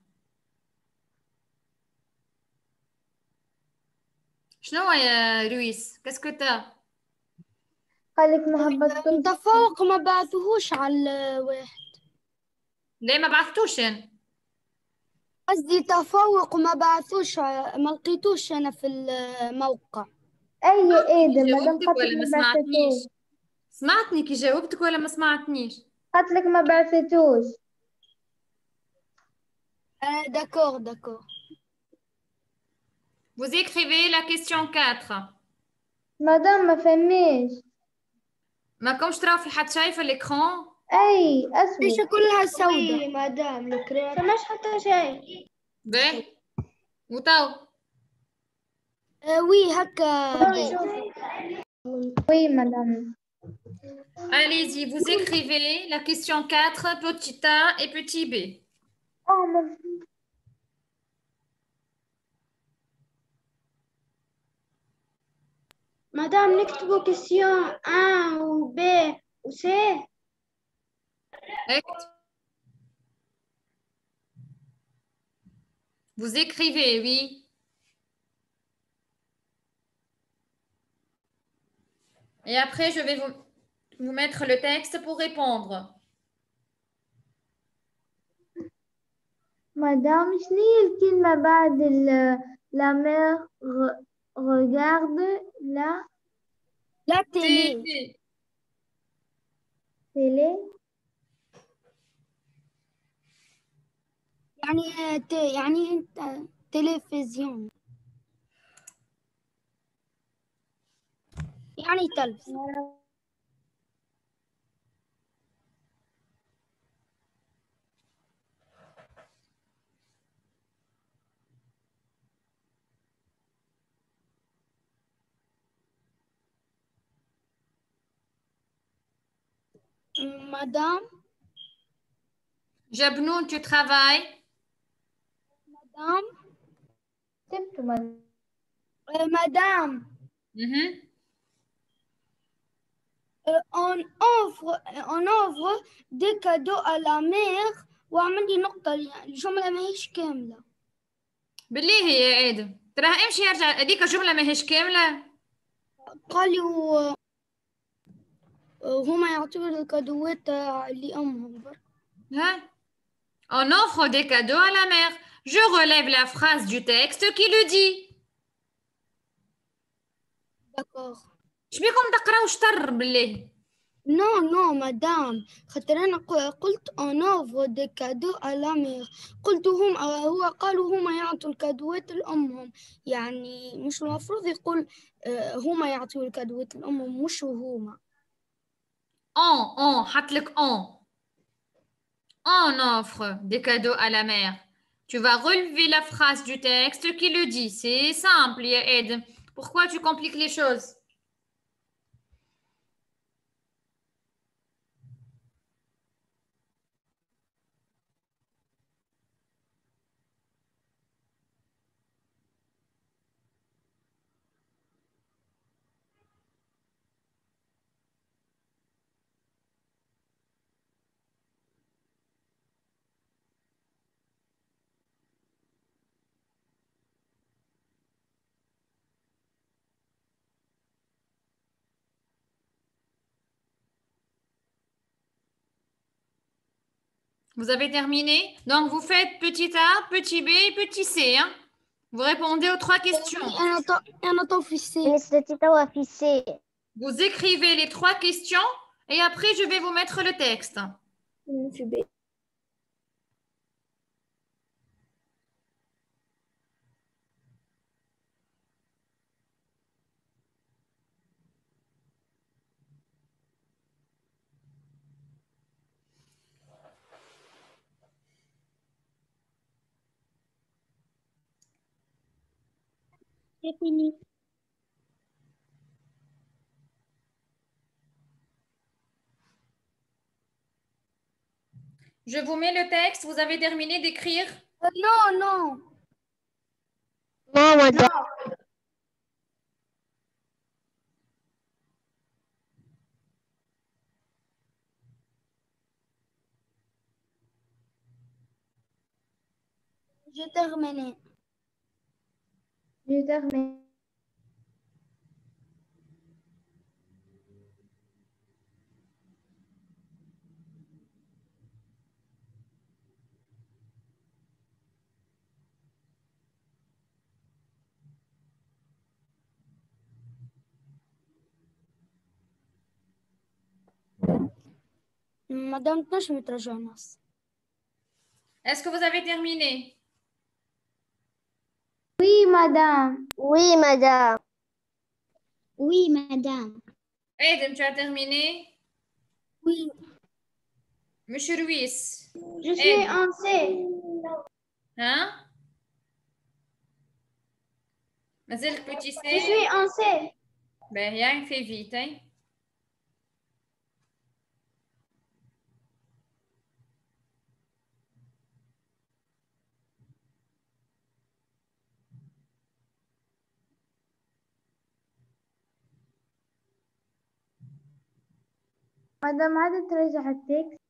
شنو يا رويس؟ Qu'est-ce que t'as? قال لك ما هبطتوش. متفوق ما بعثوهوش على واحد. ليه ما بعثتوش أنا؟ قصدي تفوق وما بعثوش ما لقيتوش أنا في الموقع. أي إيدة مدام جاوبتك قالت ولا لك ما ما سمعتنيش؟ بعثتوش. سمعتني كي جاوبتك ولا ما سمعتنيش؟ قالت لك ما بعثتوش. D'accord, d'accord. Vous écrivez la question 4. مدام ما فهميش. ما كمش تراو في حد شايفة الإكران؟ أي أسود. ليش كلها سوداء؟ مدام الكريات. فماش حتى شيء. باهي وتو وي هكا. Oui, madame. Allez-y, vous écrivez la question 4, petit a et petit b. Oh, merci. مدام نكتبوا كيسيون A و B و C. Vous écrivez, oui. Et après, je vais vous mettre le texte pour répondre. Madame, شنو هي الكلمة بعد la mère regarde لا Télé. télé. يعني تلفزيون. يعني تلفزيون. Madame. Jabnoun, tu travailles? Madame. كتبت madame. Madame. On offre des cadeaux à la mère وعمل لي نقطة الجملة ما هيش كاملة. بالله يا آدم تراه امشي يرجع هذيك الجملة ما هيش كاملة. قالوا هما يعطوا الكادوات لأمهم. ها On offre des cadeaux à la mère. Je relève la phrase du texte qui le dit. D'accord. شبيكم تقراو شطر بالله؟ Non, madame. خاطر أنا قلت on offre des cadeaux à la mère. قلت هو قالوا هما يعطوا الكادوات لأمهم. يعني مش المفروض يقول هما يعطوا الكادوات لأمهم مش هما. On حط لك On offre des cadeaux à la mère. Tu vas relever la phrase du texte qui le dit. C'est simple, ya Ed. Pourquoi tu compliques les choses? Vous avez terminé? Donc, vous faites petit A, petit B, petit C. Hein? Vous répondez aux 3 questions. أنا طفشت. بالنسبة توا في سي. Vous écrivez les 3 questions et après, je vais vous mettre le texte. في بيت. C'est fini. Je vous mets le texte. Vous avez terminé d'écrire? Non, non. Non, madame. J'ai terminé. J'ai terminé. Madame تنجمي ترجع نص. Est-ce que vous avez terminé? Oui, madame. Oui, madame. Oui, madame. Edem, tu as terminé? Oui. Monsieur Ruiz. Je suis Edem. en C. Hein? Mazel le petit C. Je suis en C. Ben, rien, fais vite. Hein? مدام عادة ترجع التكست.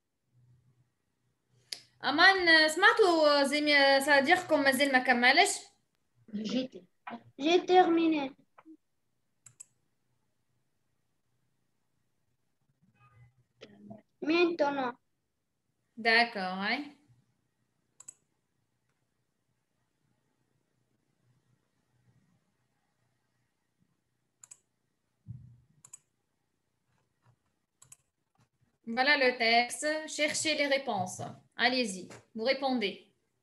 أمان سمعتوا صديقكم مازال ما كملش؟ J'ai terminé. Maintenant. D'accord, hein? Voilà le texte. Cherchez les réponses. Allez-y, vous répondez.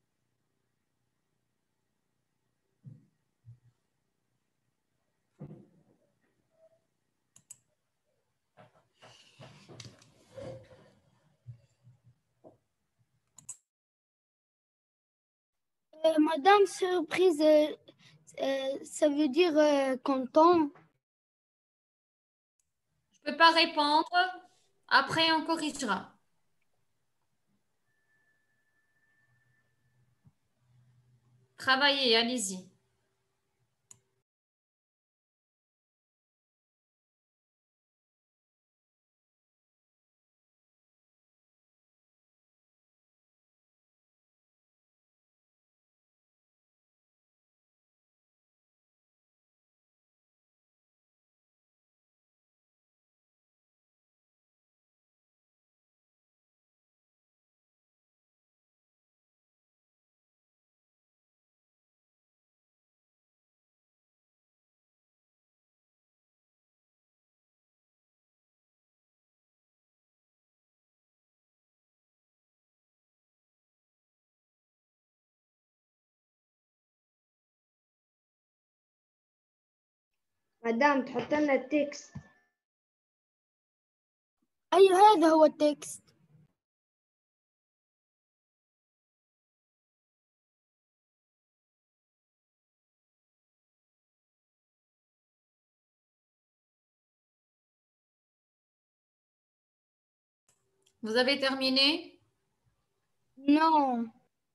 Madame surprise, ça veut dire content. Je ne peux pas répondre. Après, on corrigera. Travaillez, allez-y. مدام تحط لنا التكست. أي هذا هو التكست. Vous avez terminé? Non.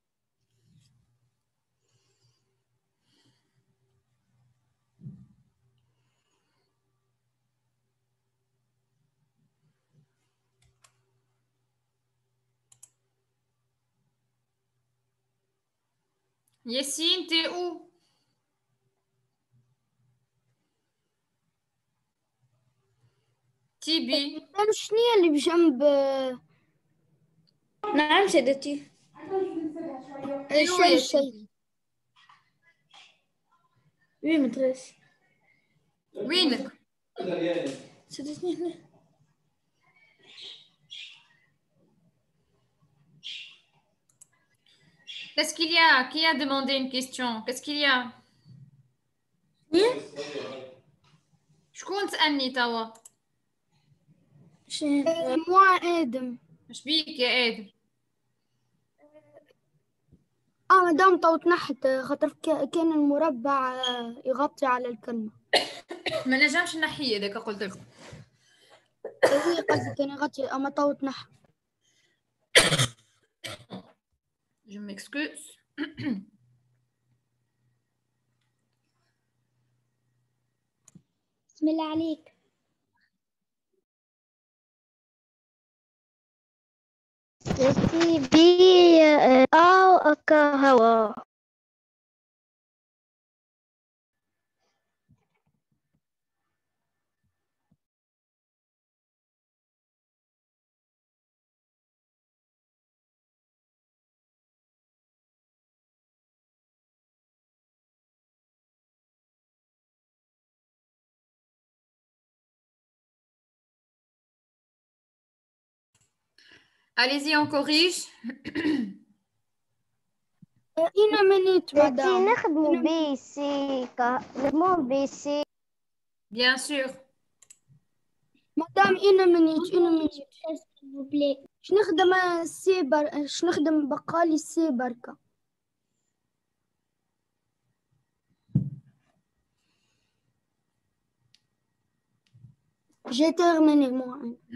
Yessine, t'es où? Tibi. شنو اللي بجنب نعم سيدتي. شيء. Oui maîtresse. وينك؟ سيدتي هنا. Qu'est-ce qu'il y a? Qui a demandé une question? Qu'est-ce qu'il y a? شكون تسألني توا؟ مو آدم. اش بيك يا آدم؟ مدام تو تنحت خاطر كان المربع يغطي على الكلمة. ما نجمش نحيه هذاك قلت لكم. هي قصدي كان يغطي أما تو تنحت. Je m'excuse. بسم الله عليك. سيدي أو هوا. Allez-y, on corrige. إنا منيت مدام. نخدمو بي سي نخدمو بي سي. Bien sûr. مدام إنا منيت. شنخدم السيبر شنخدم بقالي السيبركة. J'ai terminé moi.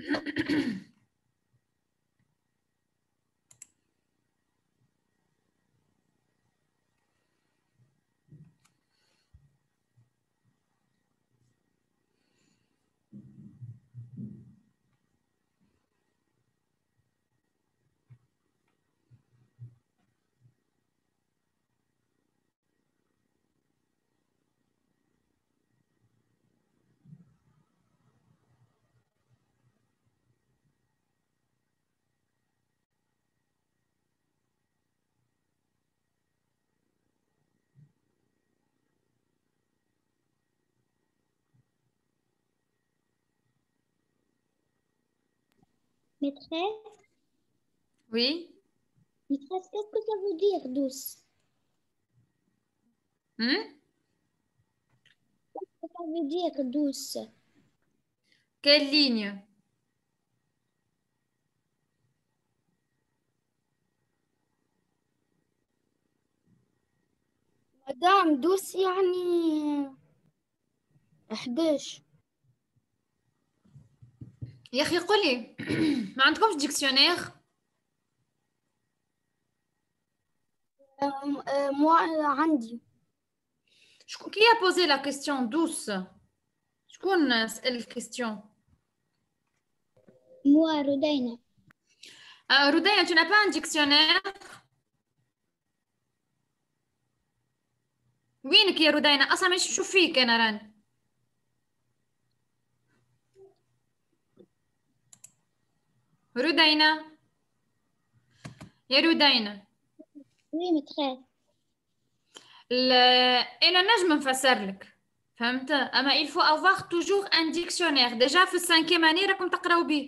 Maîtresse, Oui. qu'est-ce que ça veut dire douce? Qu'est-ce que ça veut dire douce? Quelle ligne? مدام دوس يعني 11. يا أخي قولي ما عندكمش ديكسيونير؟ مو عندي. شكون qui a posé la question douce? شكون سأل الكيستيون؟ Moi, Rodina. Rodina, tu n'as pas un dictionnaire? وينك يا رودينا؟ اصلا مش نشوف فيك انا راني. رودينا يا رودينا. Oui, maîtresse. انا نجم نفسر لك فهمت، اما il faut avoir toujours un dictionnaire. déjà في السانكيم اني راكم تقراو به،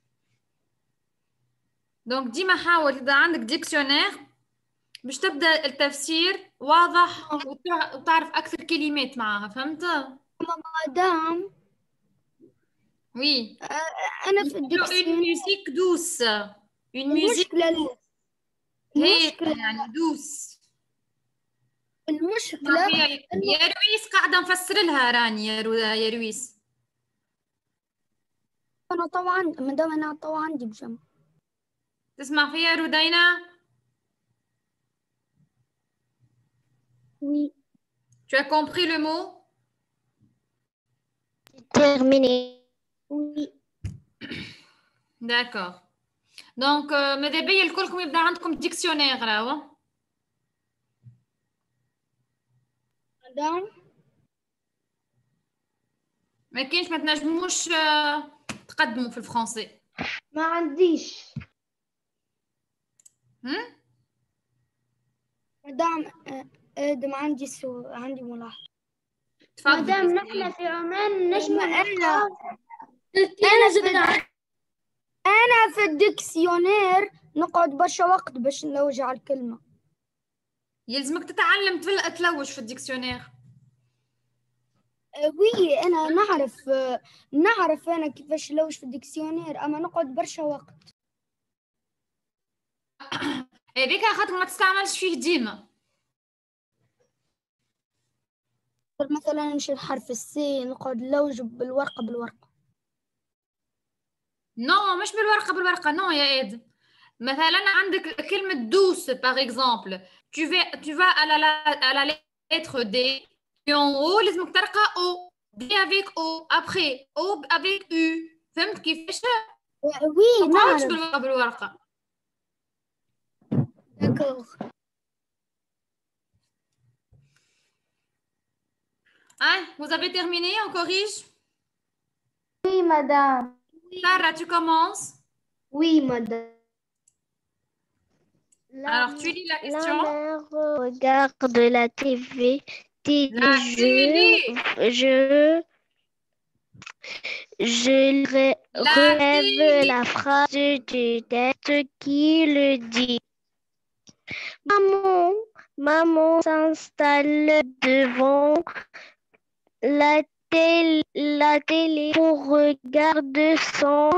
دونك ديما حاول اذا عندك ديكسيونير باش تبدا التفسير واضح وتعرف اكثر كلمات معاها، فهمت؟ مدام وي أنا في une الديكسيون. musique douce une musique المشكلة يعني دوس. المشكلة يا رويس قاعدة نفسر لها راني يا رويس. أنا طبعا مدام أنا طبعا عندي بجنب. تسمع فيها رودينا؟ Oui. Tu as compris le mot? Terminé. Oui. D'accord. Donc ماذا بيا الكلكم يبدا عندكم ديكسيونير راهو. مدام ما كاينش ما تنجموش. تقدموا في الفرنسي. ما عنديش. مدام آدم عندي ملاحظة. مدام تفضلي. نحن في عمان نجم أنا في الديكسيونير نقعد برشا وقت باش نلوج على الكلمة. يلزمك تتعلم تلوج في الديكسيونير. وي أنا نعرف أنا كيفاش نلوج في الديكسيونير، أما نقعد برشا وقت. هذيك خاطر ما تستعملش فيه ديما. مثلا نمشي الحرف السي نقعد نلوج بالورقة. نو مش بالورقة نو يا آدم. مثلا عندك كلمة douce par exemple. Tu vas à la lettre D et en haut لازمك ترقى O. D avec O. Après O avec U. فهمت كيفاش؟ وي ما تقعدش نعرف. بالورقة. داكوغ. Vous avez terminé? On corrige? Oui, madame. Sarah, tu commences? Oui, madame. Alors, tu lis la question. La mère regarde la TV. La télé. Je relève la phrase du texte qui le dit. Maman s'installe devant la télé pour regarder son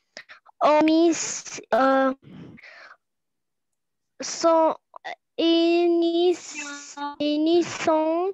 émission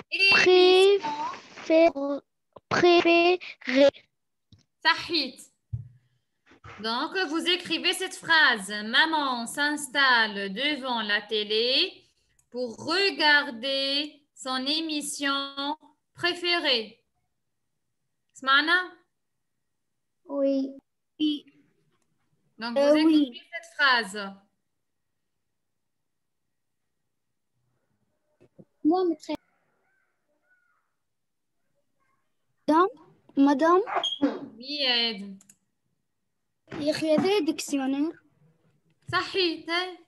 préférée. Sahit. Donc, vous écrivez cette phrase. Maman s'installe devant la télé pour regarder son émission préférée. Smana? Oui. Donc, vous écrivez cette phrase. مدام Oui, Ed. يا أخي هذا ديكسيونير. صحيح.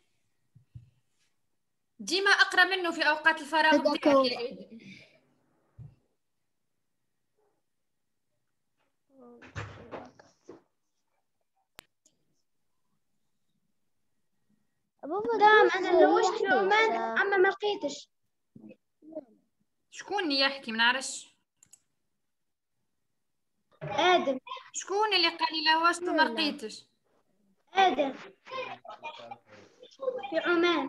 ديما أقرأ منه في أوقات الفراغ بتاعك يا إد. مدام أنا لوجت في عمان أما ما لقيتش. شكون اللي يحكي ما نعرفش؟ آدم. شكون اللي قال لي لوجت وما لقيتش؟ آدم في عمان.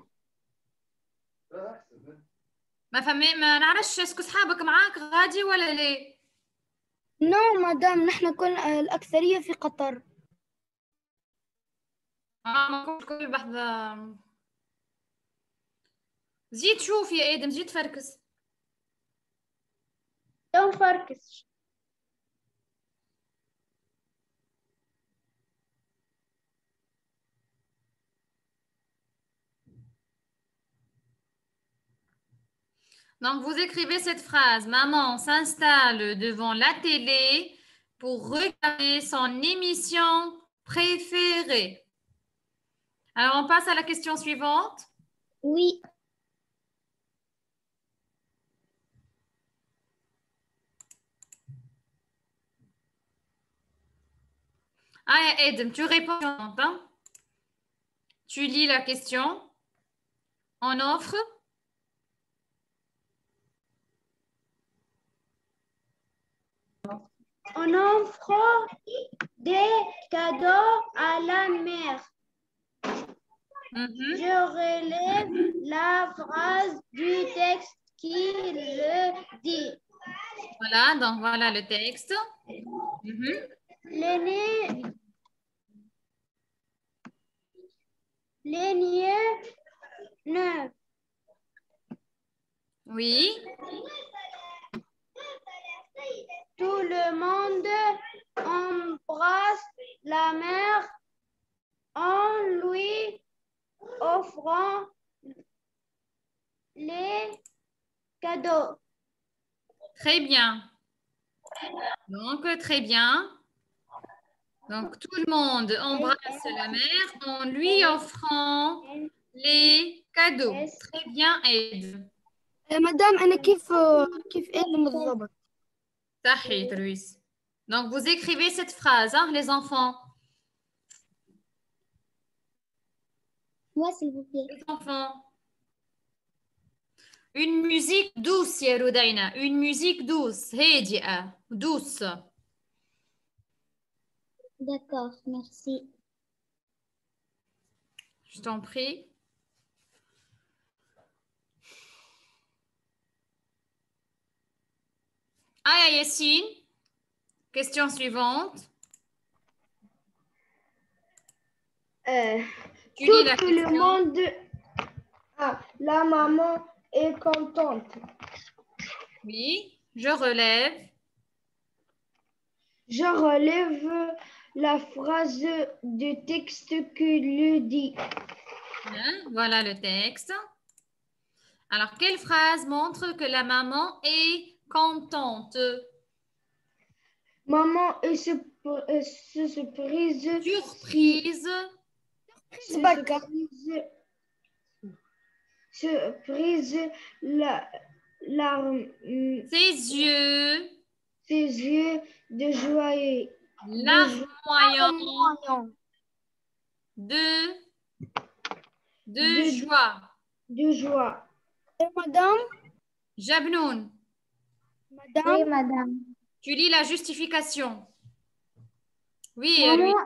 ما نعرفش اسكو صحابك معاك غادي ولا ليه؟ نو مدام نحن كل الأكثرية في قطر. ما كل بحث. زيد شوف يا آدم زيد فركس. تو فركس. Donc, vous écrivez cette phrase. Maman s'installe devant la télé pour regarder son émission préférée. Alors, on passe à la question suivante. Oui. Ah, Edem, tu réponds. Hein? Tu lis la question. On offre. On offre des cadeaux à la mère. Je relève la phrase du texte qui le dit. Voilà, donc voilà le texte. Ligne 9. Oui. Tout le monde embrasse la mère en lui offrant les cadeaux. Très bien. Donc, très bien. Donc, tout le monde embrasse la mère en lui offrant les cadeaux. Très bien, Aide. مدام أنا كيف إيه بالضبط؟ صحيح, Ruiz. Donc, vous écrivez cette phrase, hein, les enfants. Moi, s'il vous plaît. Les enfants. Une musique douce, ya Rudaina. Une musique douce. هادئة. Douce. D'accord, merci. Je t'en prie. Aya Yassine. Question suivante. Tu lis la Tout le question. monde. Ah, la maman est contente. Oui, je relève. Je relève la phrase du texte qui le dit. Bien, voilà le texte. Alors, quelle phrase montre que la maman est contente? Maman est surprise. Surprise. Surprise. Ses yeux de joie. Larmoyant. De joie. De joie. مدام Jabnoun, Oui, madame. tu lis la justification. Oui, Maman,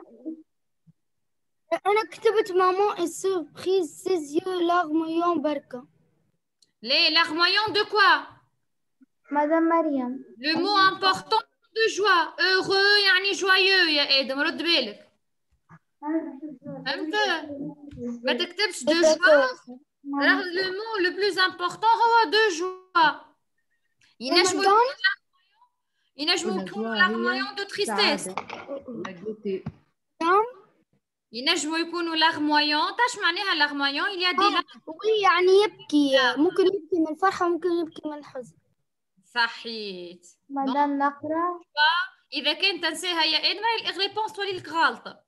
أنا كتبت maman est surprise ses yeux larmoyants بركة. Les larmoyants de quoi? Madame Mariam. Le mot important de joie. Heureux, يعني joyeux يا آدم, رد بالك. فهمت؟ ما تكتبش de joie. Alors, le mot le plus important هو de joie. ينجموا يكونوا larmoyants de tristesse. ينجموا يكونوا larmoyants. تاش معناها larmoyant؟ Il y a des oui يعني يبكي ممكن يبكي من الفرحة ممكن يبكي من الحزن. صحيح. مدام نقرأ. إذا كنت تنساها يا إدمر الريبونس تولي لك غلطة.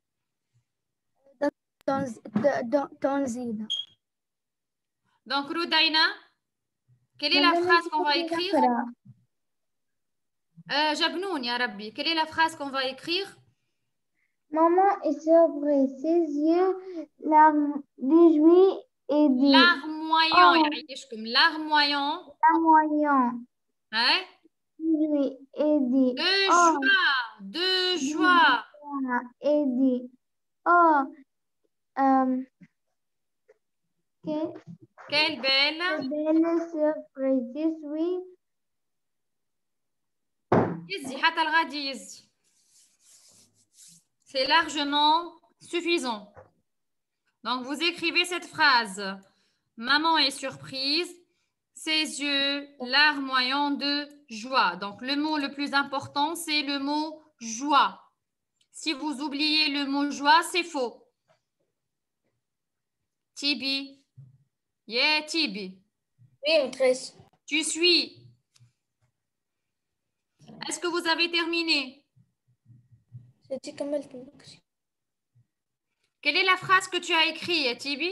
تنزيد. Donc, Rudaina, quelle est la phrase qu'on va écrire? Jabnoun, ya Rabbi, quelle est la phrase qu'on va écrire? Maman est surprise, ses yeux réjouis et dit. Larmoyant, larmoyant. Larmoyant. Hein? Réjouis et dit. De joie. Et dit. Oh, quelle belle surprise, oui. C'est largement suffisant. Donc, vous écrivez cette phrase. Maman est surprise, ses yeux larmoyants de joie. Donc, le mot le plus important, c'est le mot joie. Si vous oubliez le mot joie, c'est faux. Tibi. Yeah, Tibi. Oui, maîtresse. Tu suis. Est-ce que vous avez terminé? Quelle est la phrase que tu as écrite, Tibi?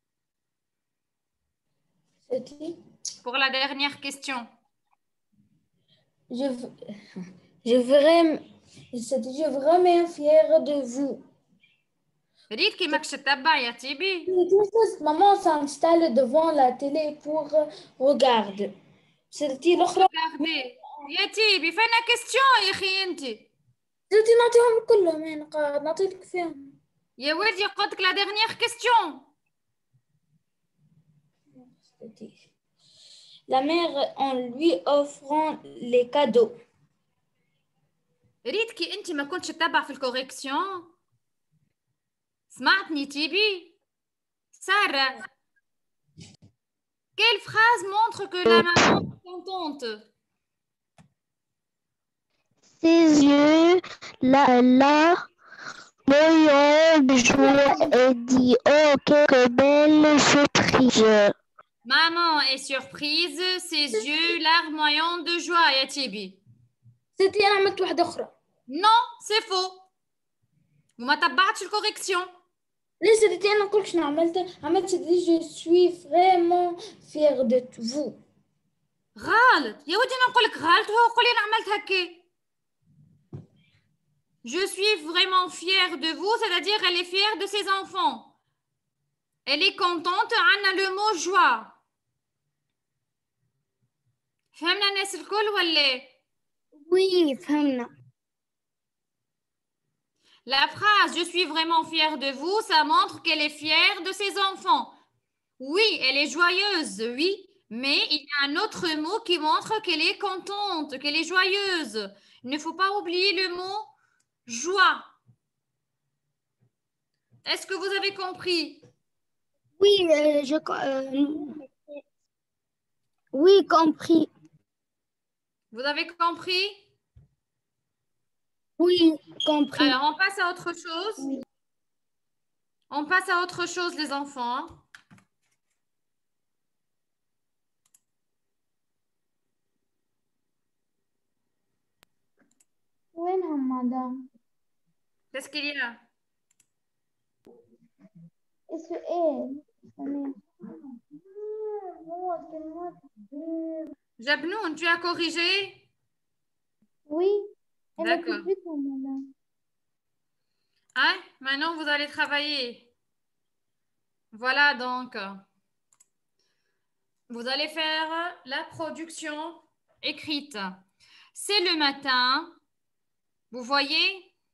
Pour la dernière question. Je vraiment fière de vous. ريت كي ماكش تتبع يا تيبي. Maman s'installe devant la télé pour regarder. سألتي الأخرى. يا تيبي فانا كيستيون يا أخي أنت. سألتي نعطيهم كلهم يعني نعطيك فيهم. يا ولدي قلت لك لا dernière question. La mère en lui offrant les cadeaux. ريت كي أنت ما كنتش تتبع في الكوريكسيون. سمعتني تيبي؟ Sarah. Quelle phrase montre que la maman est contente? Ses yeux, voyant de joie et dit oh quelle belle surprise. Maman est surprise, ses yeux larmoyants de joie, ya Tibi. C'était أنا عملت واحدة أخرى. Non, c'est faux. وما تبعتش الكوريكسيون. ليش رديتي أنا نقولك شنو عملت دي جو سوي فريمون فيغ دو فو. غلط يا ودي، انا نقول لك غلط وهو قولي انا عملت هكا. Je suis vraiment fière de vous, c'est-à-dire elle est fière de ses enfants. Elle est contente. عندنا le mot joie. فهمنا الناس الكل ولا؟ وي فهمنا. La phrase je suis vraiment fière de vous, ça montre qu'elle est fière de ses enfants. Oui, elle est joyeuse, oui, mais il y a un autre mot qui montre qu'elle est contente, qu'elle est joyeuse. Il ne faut pas oublier le mot joie. Est-ce que vous avez compris? Oui, oui, compris. Vous avez compris? Oui, compris. Alors, on passe à autre chose. Oui. On passe à autre chose, les enfants. وينهم مدام؟ Qu'est-ce qu'il y a? السؤال. Jabnoun, tu as corrigé? Oui. D'accord. Hein? Maintenant, vous allez travailler. Voilà donc. Vous allez faire la production écrite. C'est le matin. Vous voyez?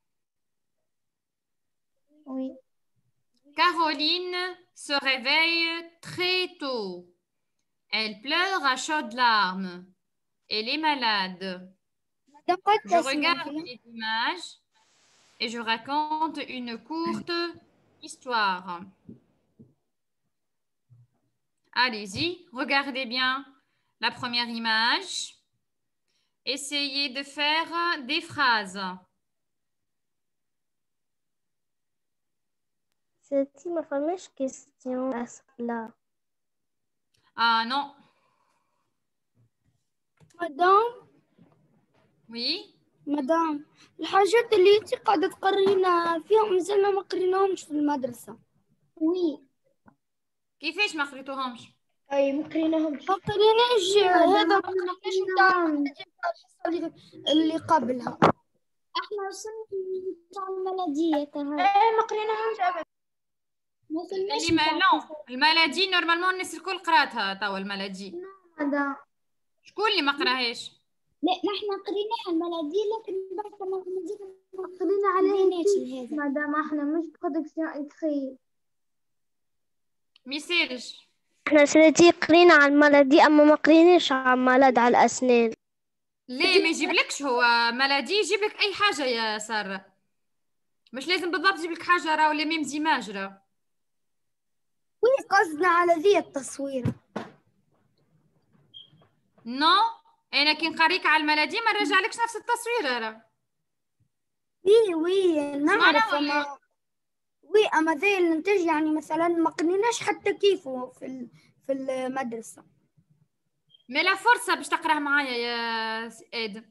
Oui. Caroline se réveille très tôt. Elle pleure à chaudes larmes. Elle est malade. Je regarde les images et je raconte une courte histoire. Allez-y, regardez bien la première image. Essayez de faire des phrases. ستي ما فهمش كيستيون أسئلة. Ah non. مدام. Oui. مدام، الحاجات اللي انت قاعدة تقرينا فيهم مازلنا ما قريناهمش في المدرسة. وي. كيفاش ما قريتوهمش؟ أي ما قريناهمش. ما قريناش هذا، ما قريناش نتاع الحصة اللي قبلها. احنا وصلنا نتاع الملدية كهذا. ايه ما قريناهمش أبدا. ما وصلناش الملدي نورمالمون الناس الكل قراتها توا الملدي. مدام. شكون اللي ما قراهاش؟ لا نحن قريناها الملدي، لكن بعد ما قرينا عليها مدام احنا مش برودكسيون اكري. ميسالج. احنا سنتي قرينا على الملدي أما ما قريناش على الملد على الأسنان. ليه ما يجيبلكش هو ملدي يجيب لك أي حاجة يا سارة، مش لازم بالضبط يجيب لك حاجة راه ولا ميم ديماج راه. وي قصدنا على ذي التصوير. نو انا كي نقريك على الملدي ما نرجعلكش نفس التصوير راه. وي نعرف اما وي اما ذي الانتاج يعني مثلا ما قريناش حتى كيفه في المدرسة. ما لا فرصة باش تقراه معايا يا آدم.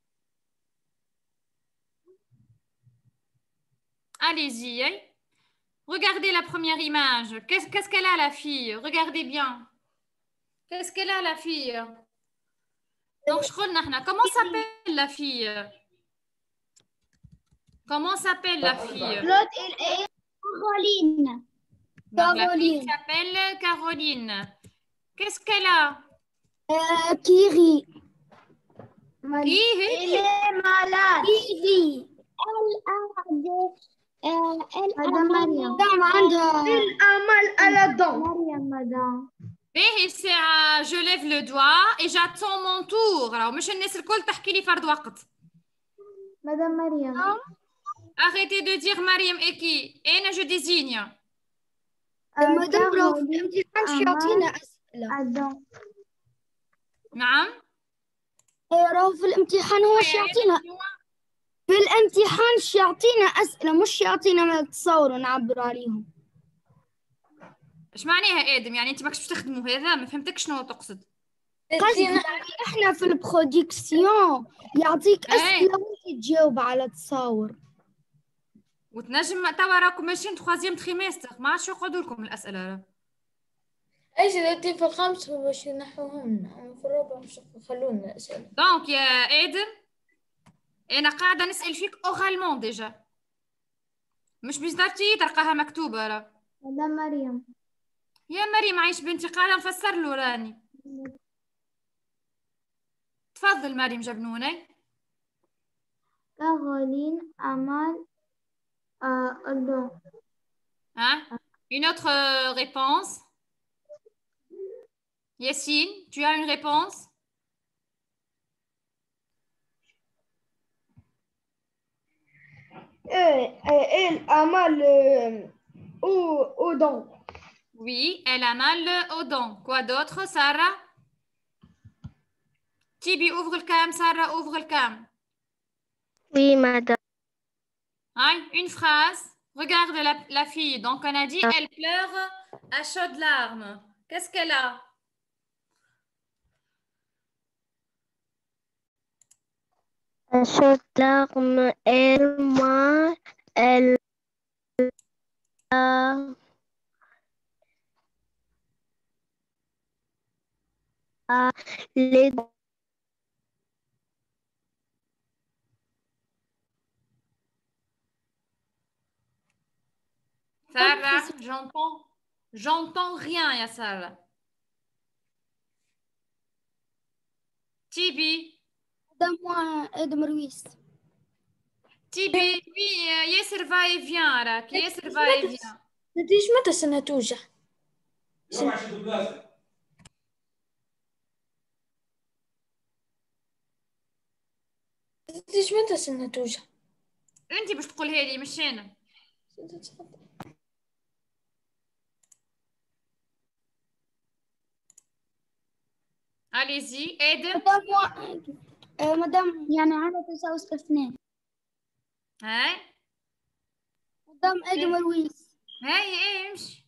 Allez-y. Regardez la première image. Qu'est-ce qu'elle a la fille? Regardez bien. Qu'est-ce qu'elle a la fille? Donc, comment s'appelle la fille? Comment s'appelle la fille? Caroline. Donc, la fille s'appelle Caroline. Qu'est-ce qu'elle a? كيري. Qui est malade. كيري. مدام مريم. مدام عندها الأمل على الضوء. مريم مدام. باهي je lève le doigt et j'attends mon tour. راهو مش الناس الكل تحكي لي فرد وقت. مدام مريم. Arrêtez de dire Mariam et qui. أنا je désigne. مدام راهو في الامتحان يعطينا أسئلة. نعم. راهو في الامتحان هو يعطينا. في الامتحان يعطينا أسئلة مش يعطينا تصور ونعبر عليهم. ايش معناها آدم؟ يعني انت ماكش باش تخدموا هذا؟ ما فهمتك شنو تقصد. قصدي يعني احنا في البرودكسيون يعطيك أسئلة وانت تجاوب على تصاور. وتنجم توا راكم ماشيين 3 تريمستر، ما عادش يقعدوا لكم الأسئلة. ايش درتي في الخامس باش ينحوهم في الرابع مش يخلونا اسئله. دونك يا آدم أنا قاعدة نسأل فيك أورالمون ديجا، مش بزدرتي تلقاها مكتوبة راه. لا مريم. يا مريم عايش بنتي قاعدة نفسر له راني. تفضل مريم جبنوني. Caroline, Amal, Odon. Hein? Une autre réponse? Yassine, tu as une réponse? Elle a mal aux dents. Oui, elle a mal aux dents. Quoi d'autre, Sarah? Tibi, ouvre le cam, Sarah, ouvre le cam. Oui, madame. Hein? Une phrase. Regarde la fille. Donc, on a dit, elle pleure à chaudes larmes. Qu'est-ce qu'elle a? À chaudes larmes, elle a les dents. Sarah, j'entends rien, ya Sarah. Tibi. Madame Ruiz. Tibi, oui, Yasser va et vient, Rak. Yasser va et vient. ليش متى سنة توجع؟ ليش متى سنة توجع؟ انت باش تقولها لي مش انا. Allez-y, Eden. مدام يعني على تساوي استثناء. هاي مدام ادم رويس. هاي امشي.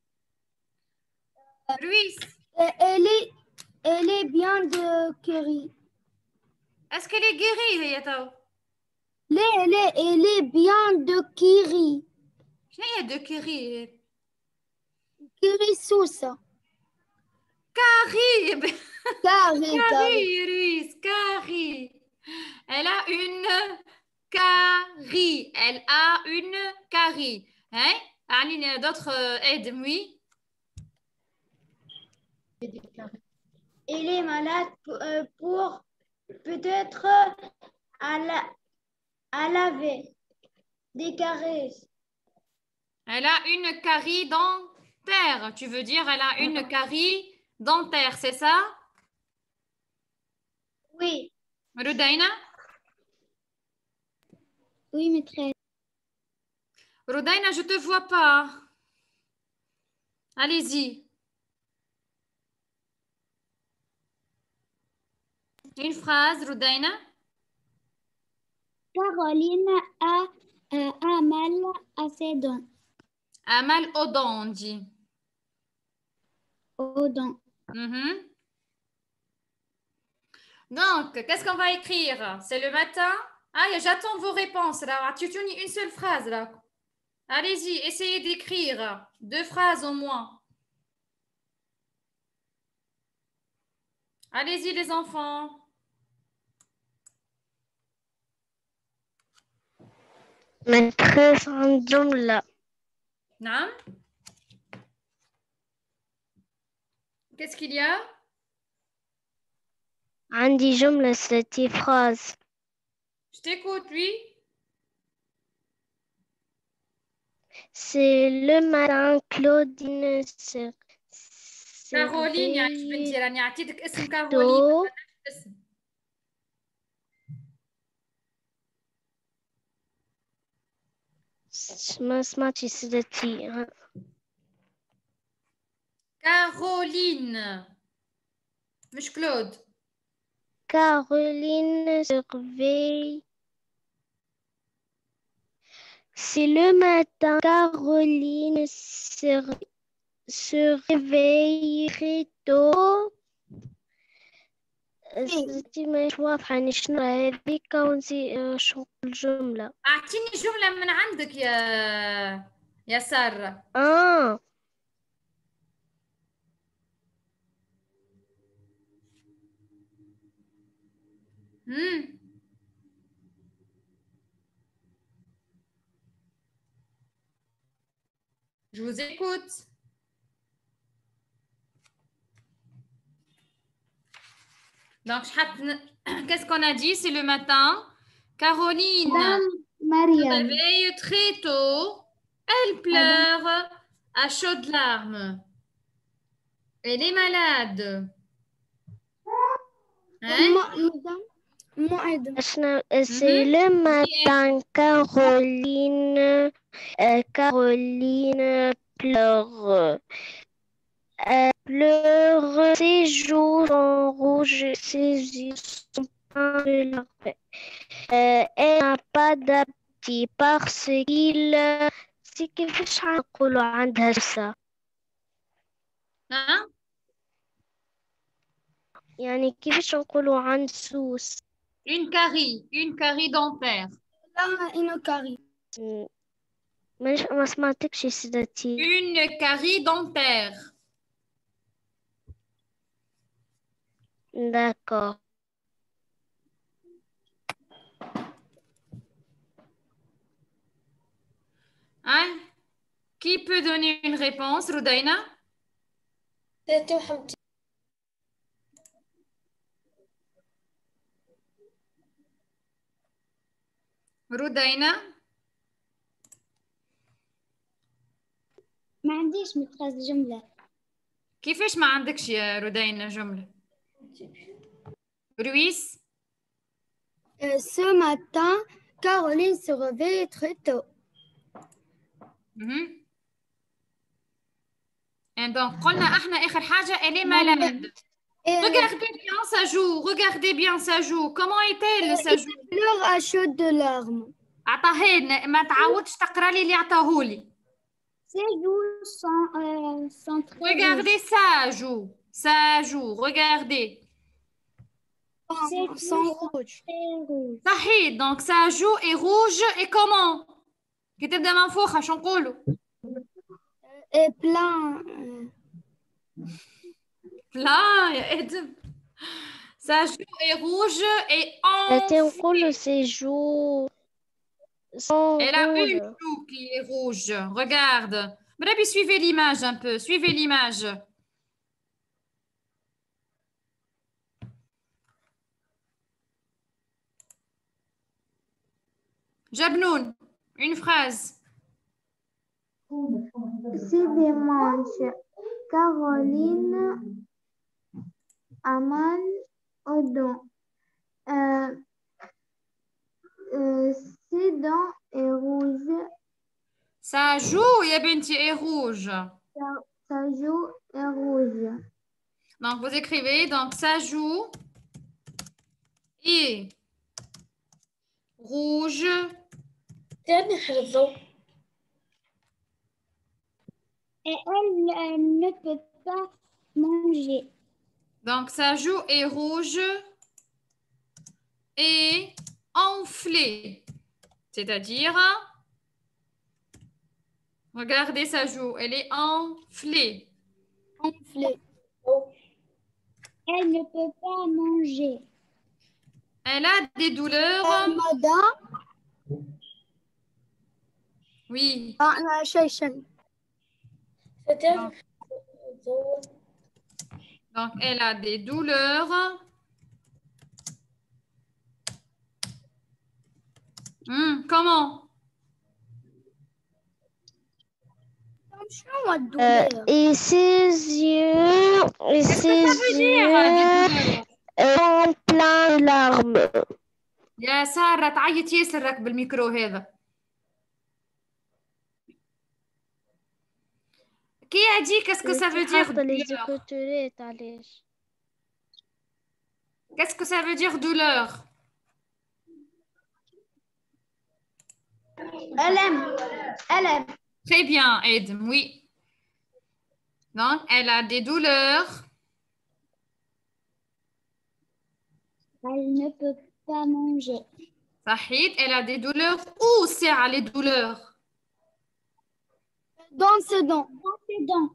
Ruiz. Elle est bien de Curie. Est-ce qu'elle est guérie هي تو؟ Elle est bien de Curie. شنو هي دو كيري؟ Curie Sousa. Carrie. Carrie. Carrie, Ruiz, Carrie. Elle a une carie. Elle a une carie. Hein? Aline, d'autres aides, oui. Il est malade pour peut-être à laver des caresses. Elle a une carie dentaire. Tu veux dire elle a une carie dentaire, c'est ça? Oui. Rudaina? Oui, maîtresse. Rudaina, je te vois pas. Allez-y. Une phrase, Rudaina. Caroline a mal à ses dents. A mal aux dents, on dit. Aux dents. Donc, qu'est-ce qu'on va écrire? C'est le matin? Ah, j'attends vos réponses là. Tu tournes une seule phrase là. Allez-y, essayez d'écrire 2 phrases au moins. Allez-y les enfants. maîtresse en جملة. Non? Qu'est-ce qu'il y a? عندي جملة ستي phrase. Je t'écoute, oui. C'est le matin Claudine se كارولين يا عيش بنتي راني عطيتك اسم كارولين. ما سمعتي سيدتي. كارولين مش كلود. Caroline se réveille. C'est le matin. Caroline se réveille très tôt. ستي مش واضحة يعني شنو هذيك ونسي شو الجملة. أعطيني جملة من عندك يا سارة. Je vous écoute. Donc, qu'est-ce qu'on a dit? C'est le matin. Caroline se réveille très tôt. Elle pleure à chaudes larmes. Elle est malade. Hein? C'est le matin. Caroline pleure. Elle pleure, ses joues sont rouges, ses yeux sont pleins de larmes. Elle n'a pas d'appétit parce qu'il c'est كيفاش نقولوا عندها سا يعني كيفاش نقولوا عند سوس une carie dentaire. لا une carie. ما سمعتكش يا سيدتي. Une carie dentaire. D'accord. Hein? Qui peut donner une réponse, Rudaina? Rudaina? ما عنديش متخاز جملة. كيفاش ما عندكش يا رودينا جملة؟ Ruiz? Ce matin, Caroline se réveille très tôt. Et donc, قلنا احنا آخر حاجة elle est malade. Regardez bien sa joue. Regardez bien sa joue. Comment est-elle sa joue? Elle pleure à chaudes de larmes. عطاهالنا ما تعودش تقرا لي اللي عطاهولي. Ses joues sont très Regardez sa joue. Sa joue. Regardez. Sont rouges. صحيح. Donc sa joue est rouge et comment? كي تبدا منفوخة شو نقولوا؟ Et plein. Plein يا إدم. Sa joue est rouge et نقولوا ses joues sont Elle a rouges. une joue qui est rouge. Regarde. Bref, suivez l'image un peu. Suivez l'image. Jabnoun, une phrase. Ce dimanche, Caroline a mal aux dents. Ses dents est rouge. Sa joue, ya benti, est rouge. Sa joue est rouge. Donc, vous écrivez, donc, sa joue est rouge. Et elle ne peut pas manger. Donc, sa joue est rouge et enflée. C'est-à-dire, regardez sa joue, elle est enflée. Enflée. Elle ne peut pas manger. Elle a des douleurs. Madame. Oui. Donc, elle a des douleurs. Comment? Et ses yeux, sont pleins de larmes. يا سارة تعيط ياسر راك بالميكرو هذا. Qui a dit qu'est-ce que ça veut dire douleur? Qu'est-ce que ça veut dire douleur? ألم. Très bien, Edm, oui. Donc, elle a des douleurs. Elle ne peut pas manger. Sahid, elle a des douleurs. Où c'est les douleurs? Dans ses dents. Dans ses dents.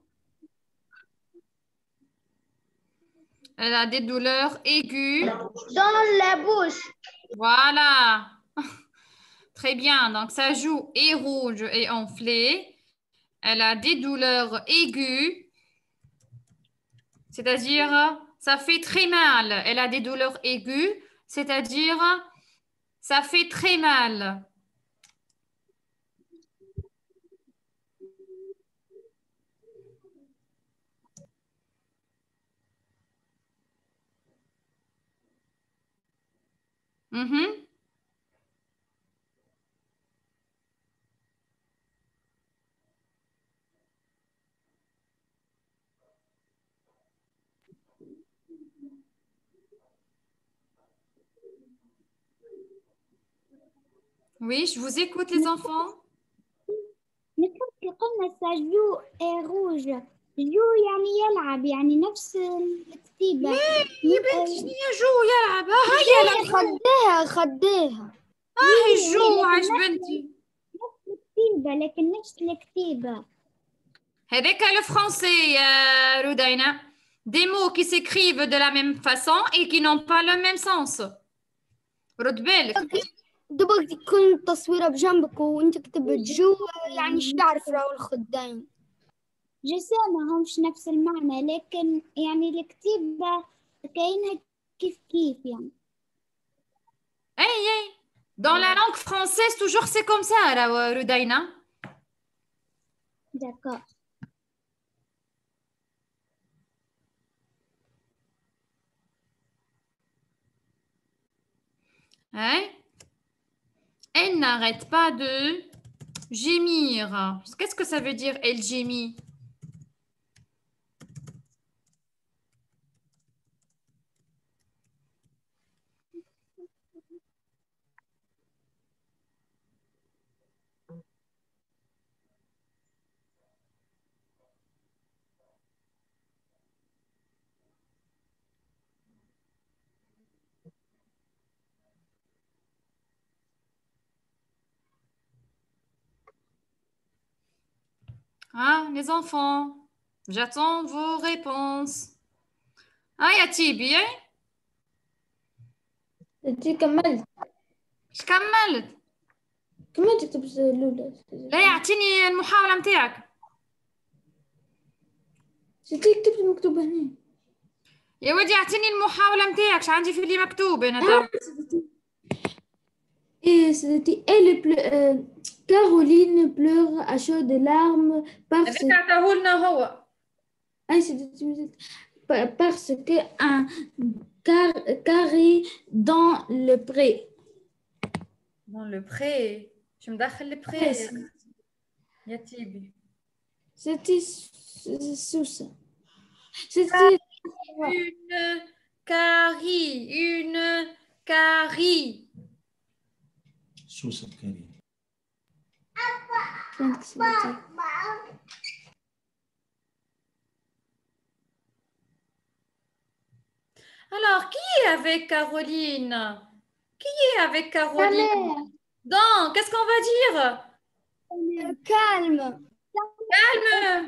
Elle a des douleurs aiguës. Dans la bouche. Voilà. Très bien. Donc, ça joue et rouge et enflé. Elle a des douleurs aiguës. C'est-à-dire, ça fait très mal. Elle a des douleurs aiguës. C'est-à-dire, ça fait très mal. Mhm. Oui, je vous écoute, les enfants. مثل قلنا سجو روج جو يعني يلعب يعني نفس الكتيبة يا بنتي شنو هي جو يلعب؟ هي خديها خديها. هي جو عاش بنتي. نفس الكتيبة لكن نفس الكتيبة. هذاك le français, Rudaina. Des mots qui s'écrivent de la même façon et qui n'ont pas le même sens. رد بالك. دبك تكون التصويرة بجنبك وانت كتبت جو يعني ايش تعرف راهو الخدين. جسامة همش نفس المعنى لكن يعني الكتيبة كأنها كيف يعني. Hey. Dans la langue française, toujours c'est comme ça, là, Rudaina. D'accord. Hein? Elle n'arrête pas de gémir. Qu'est-ce que ça veut dire, elle gémit? Ah, les enfants, j'attends vos réponses. Ah, يا تيبي انت كملت ايش كملت؟ تكتب الأولى. لا يعطيني المحاولة متاعك. ستي كتبت المكتوب هنا. يا ودي اعطيني المحاولة متاعك، عندي في اللي مكتوب انا تو. Et c'était Caroline pleure à chaudes larmes parce هذاك عطاه لنا هو. parce que un carré dans le pré. Dans le pré. Je me داخل le pré. يا تيبي. C'était sous ça. C'était Une carie. سوسة كريم. Alors, qui est avec Caroline? Qui est avec Caroline? Donc, qu'est-ce qu'on va dire? Calme. Calme.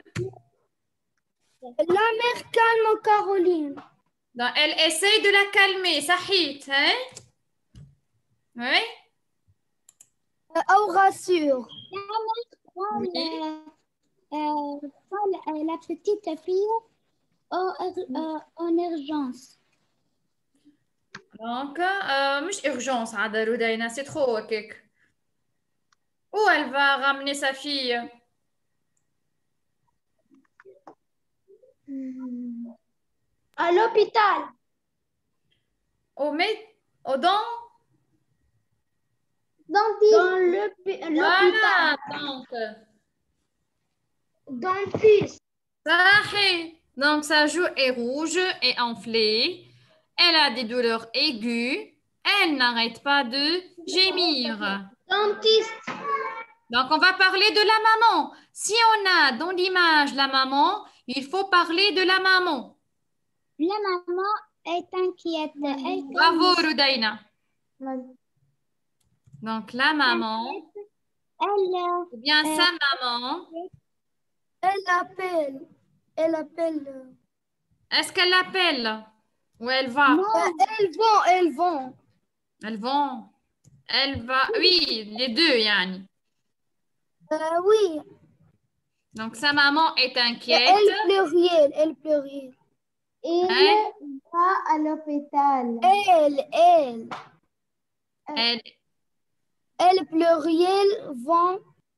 La mère calme Caroline. Donc, elle essaye de la calmer. Sahit, hein? Oui? Ou rassure. La petite fille en urgence. Donc, مش urgence, عاد Rudaina, c'est trop, ok. Où elle va ramener sa fille? À l'hôpital. Au dent? Dentiste. Dans l'hôpital. Voilà, donc. Dentiste. Donc, sa joue est rouge et enflée. Elle a des douleurs aiguës. Elle n'arrête pas de gémir. Dentiste. Donc, on va parler de la maman. Si on a dans l'image la maman, il faut parler de la maman. La maman est inquiète. Bravo, Rudaina. Donc, la maman, ou bien sa maman, Elle appelle. Elle appelle. est-ce qu'elle l'appelle ou elle va? Elles vont. Elles vont. Elle va. Oui, les deux, Yani. Oui. Donc, sa maman est inquiète. Elle pluriel. Il Hein? va à l'hôpital. Elle pluriel vont.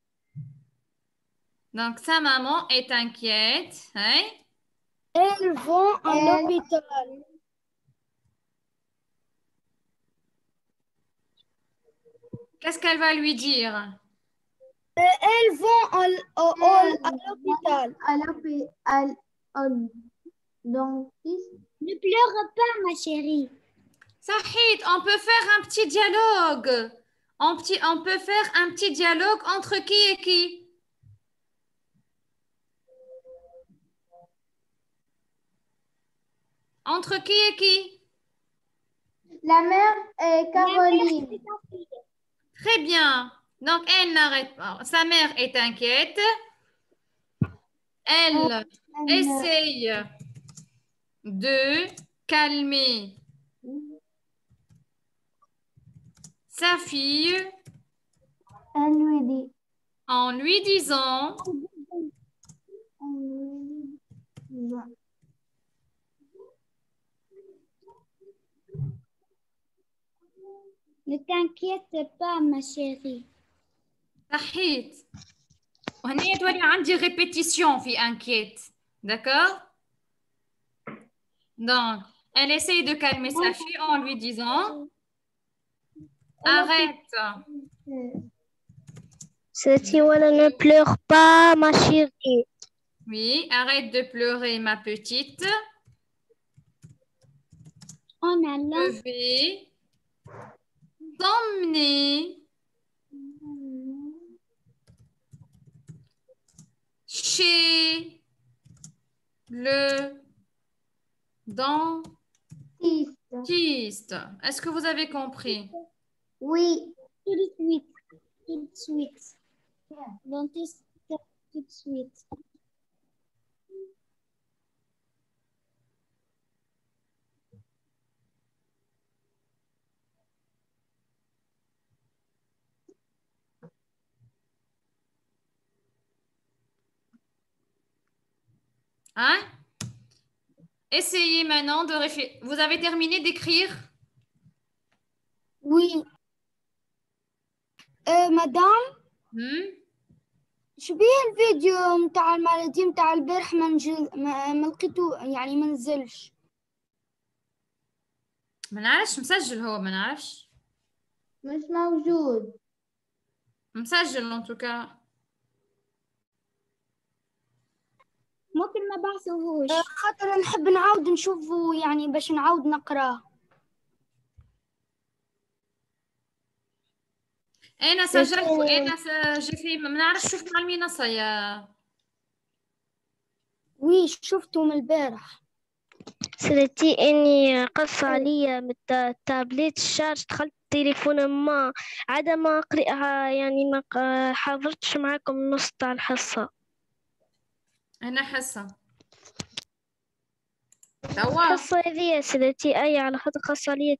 Donc, sa maman est inquiète. Hein? Elles vont à l'hôpital. Qu'est-ce qu'elle va lui dire? Elles vont à l'hôpital. Au dentiste. Ne pleure pas, ma chérie. Sahid, on peut faire un petit dialogue. On peut faire un petit dialogue entre qui et qui? Entre qui et qui? La mère est Caroline. Très bien. Donc, elle n'arrête pas. Sa mère est inquiète. Elle essaye de calmer sa fille Elle lui dit. en lui disant Ne t'inquiète pas, ma chérie. صحيت وهنا تولي عندي répétition في inquiète. D'accord? Donc, elle essaye de calmer sa fille en lui disant arrête. Celle-ci, voilà, ne pleure pas, ma chérie. Oui, arrête de pleurer, ma petite. En allant. Je vais t'emmener chez le dentiste. Est-ce que vous avez compris? Oui. Tout de suite. Tout de suite. Dentiste, tout de suite. Hein? Essayez maintenant de réfléchir. Vous avez terminé d'écrire? Oui. مدام شو بيه الفيديو متاع المالدي متاع البارح ما لقيتو يعني ما نزلش. ما نعرفش مسجل هو ما نعرفش. مش موجود. مسجل en tout cas. ممكن ما بعثوهوش. خاطر نحب نعاود نشوفه يعني باش نعاود نقراه. أنا سجلت أنا في ما نعرفش شفت على المنصة يا وي شفته من البارح. سلتي اني قص عليا من التابلت الشارج دخلت التليفون ما عدا ما قرئها يعني ما حضرتش معاكم نص تاع الحصة. أنا حصة الحصة هذه سلتي أي على خاطر خاصة عليا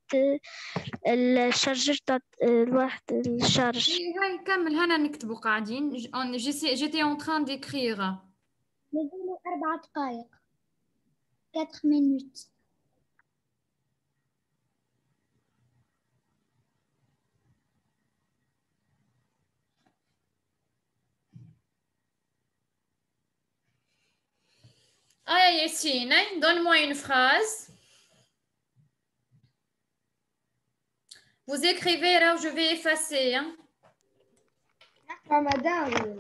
الشارجر تاع الواحد الشارج. هاي كمل هنا نكتبوا قاعدين j'étais en train d'écrire. نزلوا 4 دقائق 4 minutes. Ah Yassine, donne-moi une phrase. Vous écrivez là où je vais effacer. Hein. Madame.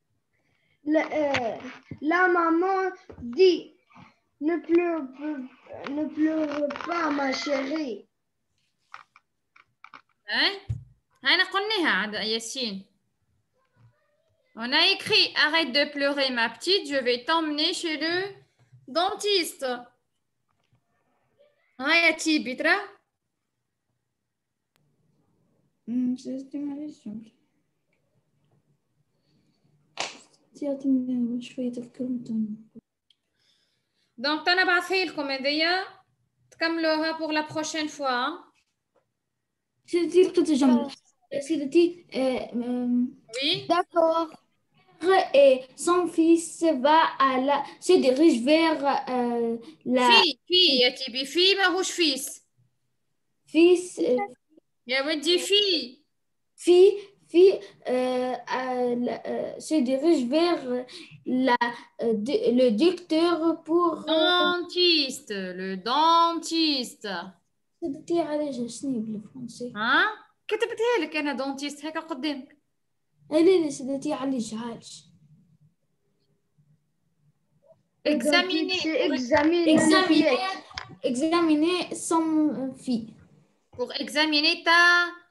La maman dit ne pleure Ne pleure pas, ma chérie. Hein? أنا قلناها عند ياسين. On a écrit arrête de pleurer ma petite, je vais t'emmener chez le dentiste. ها يا تيبي ترى؟ سيدتي معليش تعطيني شوية تفكير Donc أنا بعثها لكم هذيا تكملوها pour la prochaine fois. سيدتي لقيت جملة سيدتي Oui. D'accord. et son fils va se dirige vers la في يا تيبي في ماهوش فيس. fils يا ودي في. fille se dirige vers le docteur pour Dentiste, le dentiste. سيدتي علاش شنو بالفرنسي ها؟ كتبتها لك أنا دونتيست هكا قدامك. لا سيدتي علاش examiner son fille Pour examiner ta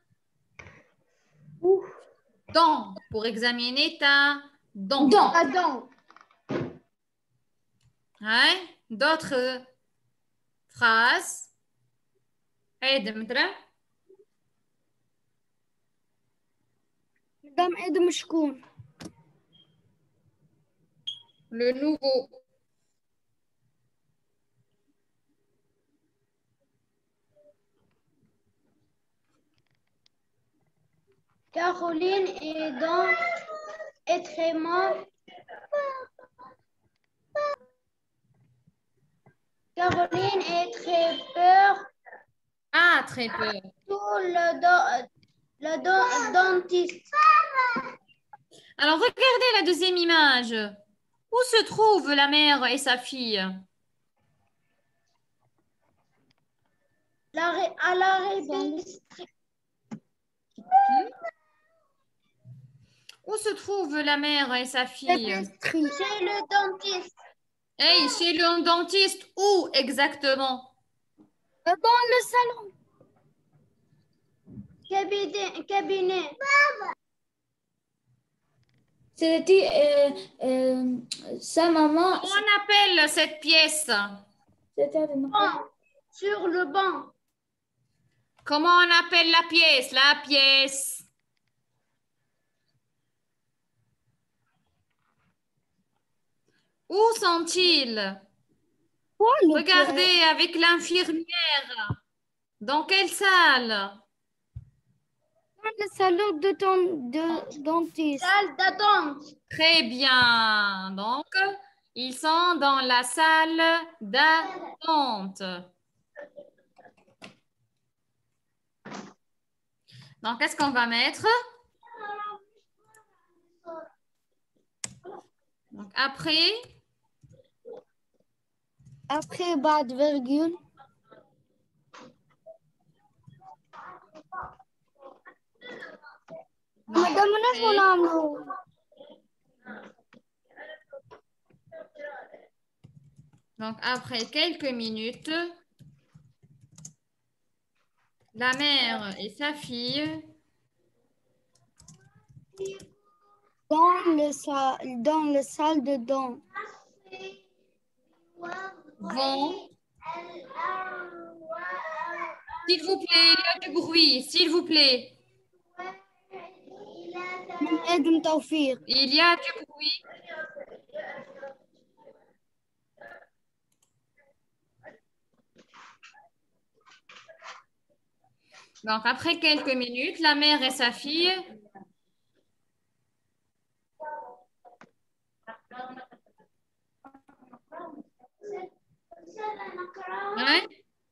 dent. Pour examiner ta dent. Hein? D'autres phrases. Aide-moi. مدام ادم شكون؟ Le nouveau. Caroline est donc extrêmement. Caroline est très peur. Ah, très peu. Pour le dentiste. Alors, regardez la deuxième image. Où se trouvent la mère et sa fille? À la réponse. Où se trouve la mère et sa fille? Chez le dentiste. Hey, chez le dentiste, où exactement? Dans le salon. Cabinet. C'était sa maman. Comment on appelle cette pièce? Sur le banc. Comment on appelle la pièce? La pièce. Où sont-ils? Regardez avec l'infirmière. Dans quelle salle? Dans le salon de dentiste. Salle d'attente. Très bien. Donc, ils sont dans la salle d'attente. Donc, qu'est-ce qu'on va mettre? Donc, après, بعد virgule. مدام نحن نعملوا. Donc, après quelques minutes, la mère et sa fille dans le salle de dents vont. S'il vous plaît, il y a du bruit, s'il vous plaît. Il y a du bruit. Donc, après quelques minutes, la mère et sa fille hein?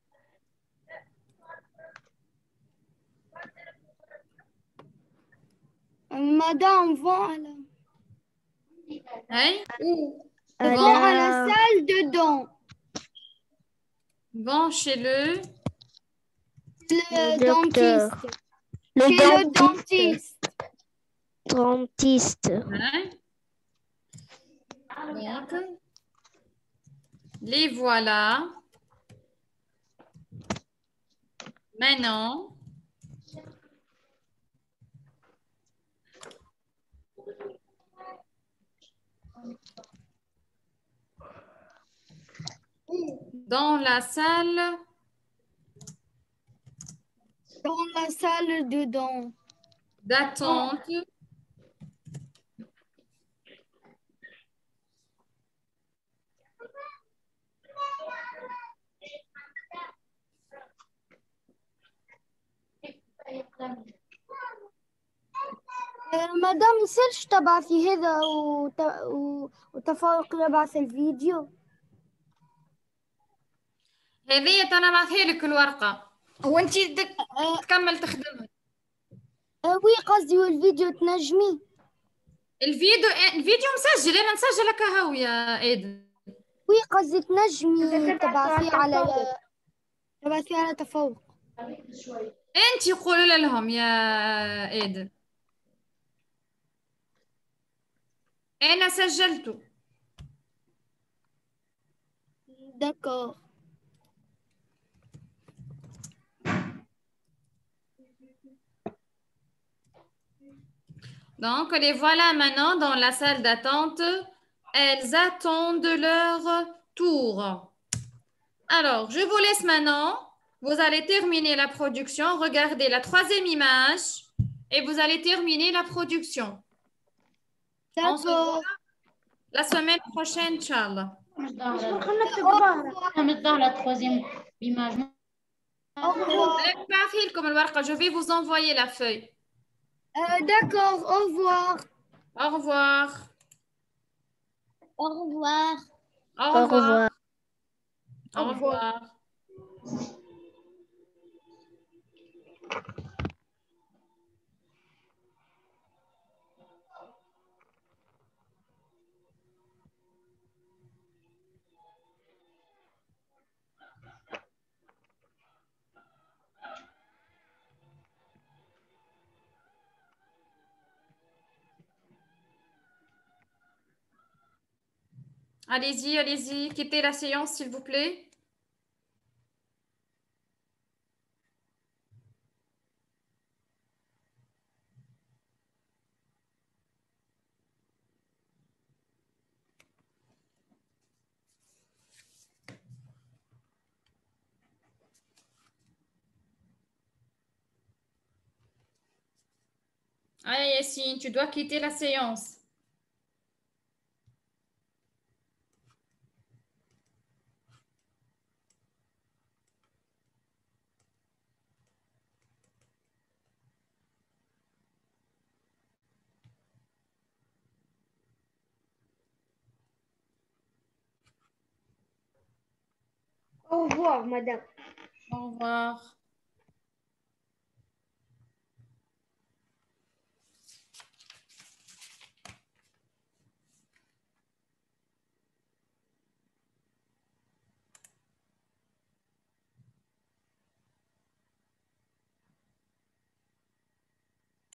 Madame, vont à la... Hein? Vont à la salle de dents. Vont chez le dentiste. Le dentiste. Dentiste. Hein? Donc, les voilà Maintenant, dans la salle dedans. d'attente, مدام يصيرش تبعثي هذا وتفوق يبعث الفيديو. هذه أنا بعثها لك الورقة وأنت تكمل تخدمها. وي قصدي والفيديو تنجمي. الفيديو مسجل، أنا نسجل كهو يا إيدن. وي قصدي تنجمي تبعثيه على تفوق. أنت قولوا لهم يا إيدن أنا سجلته. D'accord. Donc, les voilà maintenant dans la salle d'attente. Elles attendent leur tour. Alors, je vous laisse maintenant. Vous allez terminer la production. Regardez la troisième image et vous allez terminer la production. On se voit la semaine prochaine, Inch'Allah. dans la troisième image. Je vais vous envoyer la feuille. D'accord, au revoir. Au revoir. Au revoir. Au revoir. Au revoir. Allez-y, allez-y. Quittez la séance, s'il vous plaît. Allez, Yassine, tu dois quitter la séance. Au revoir, madame. Au revoir.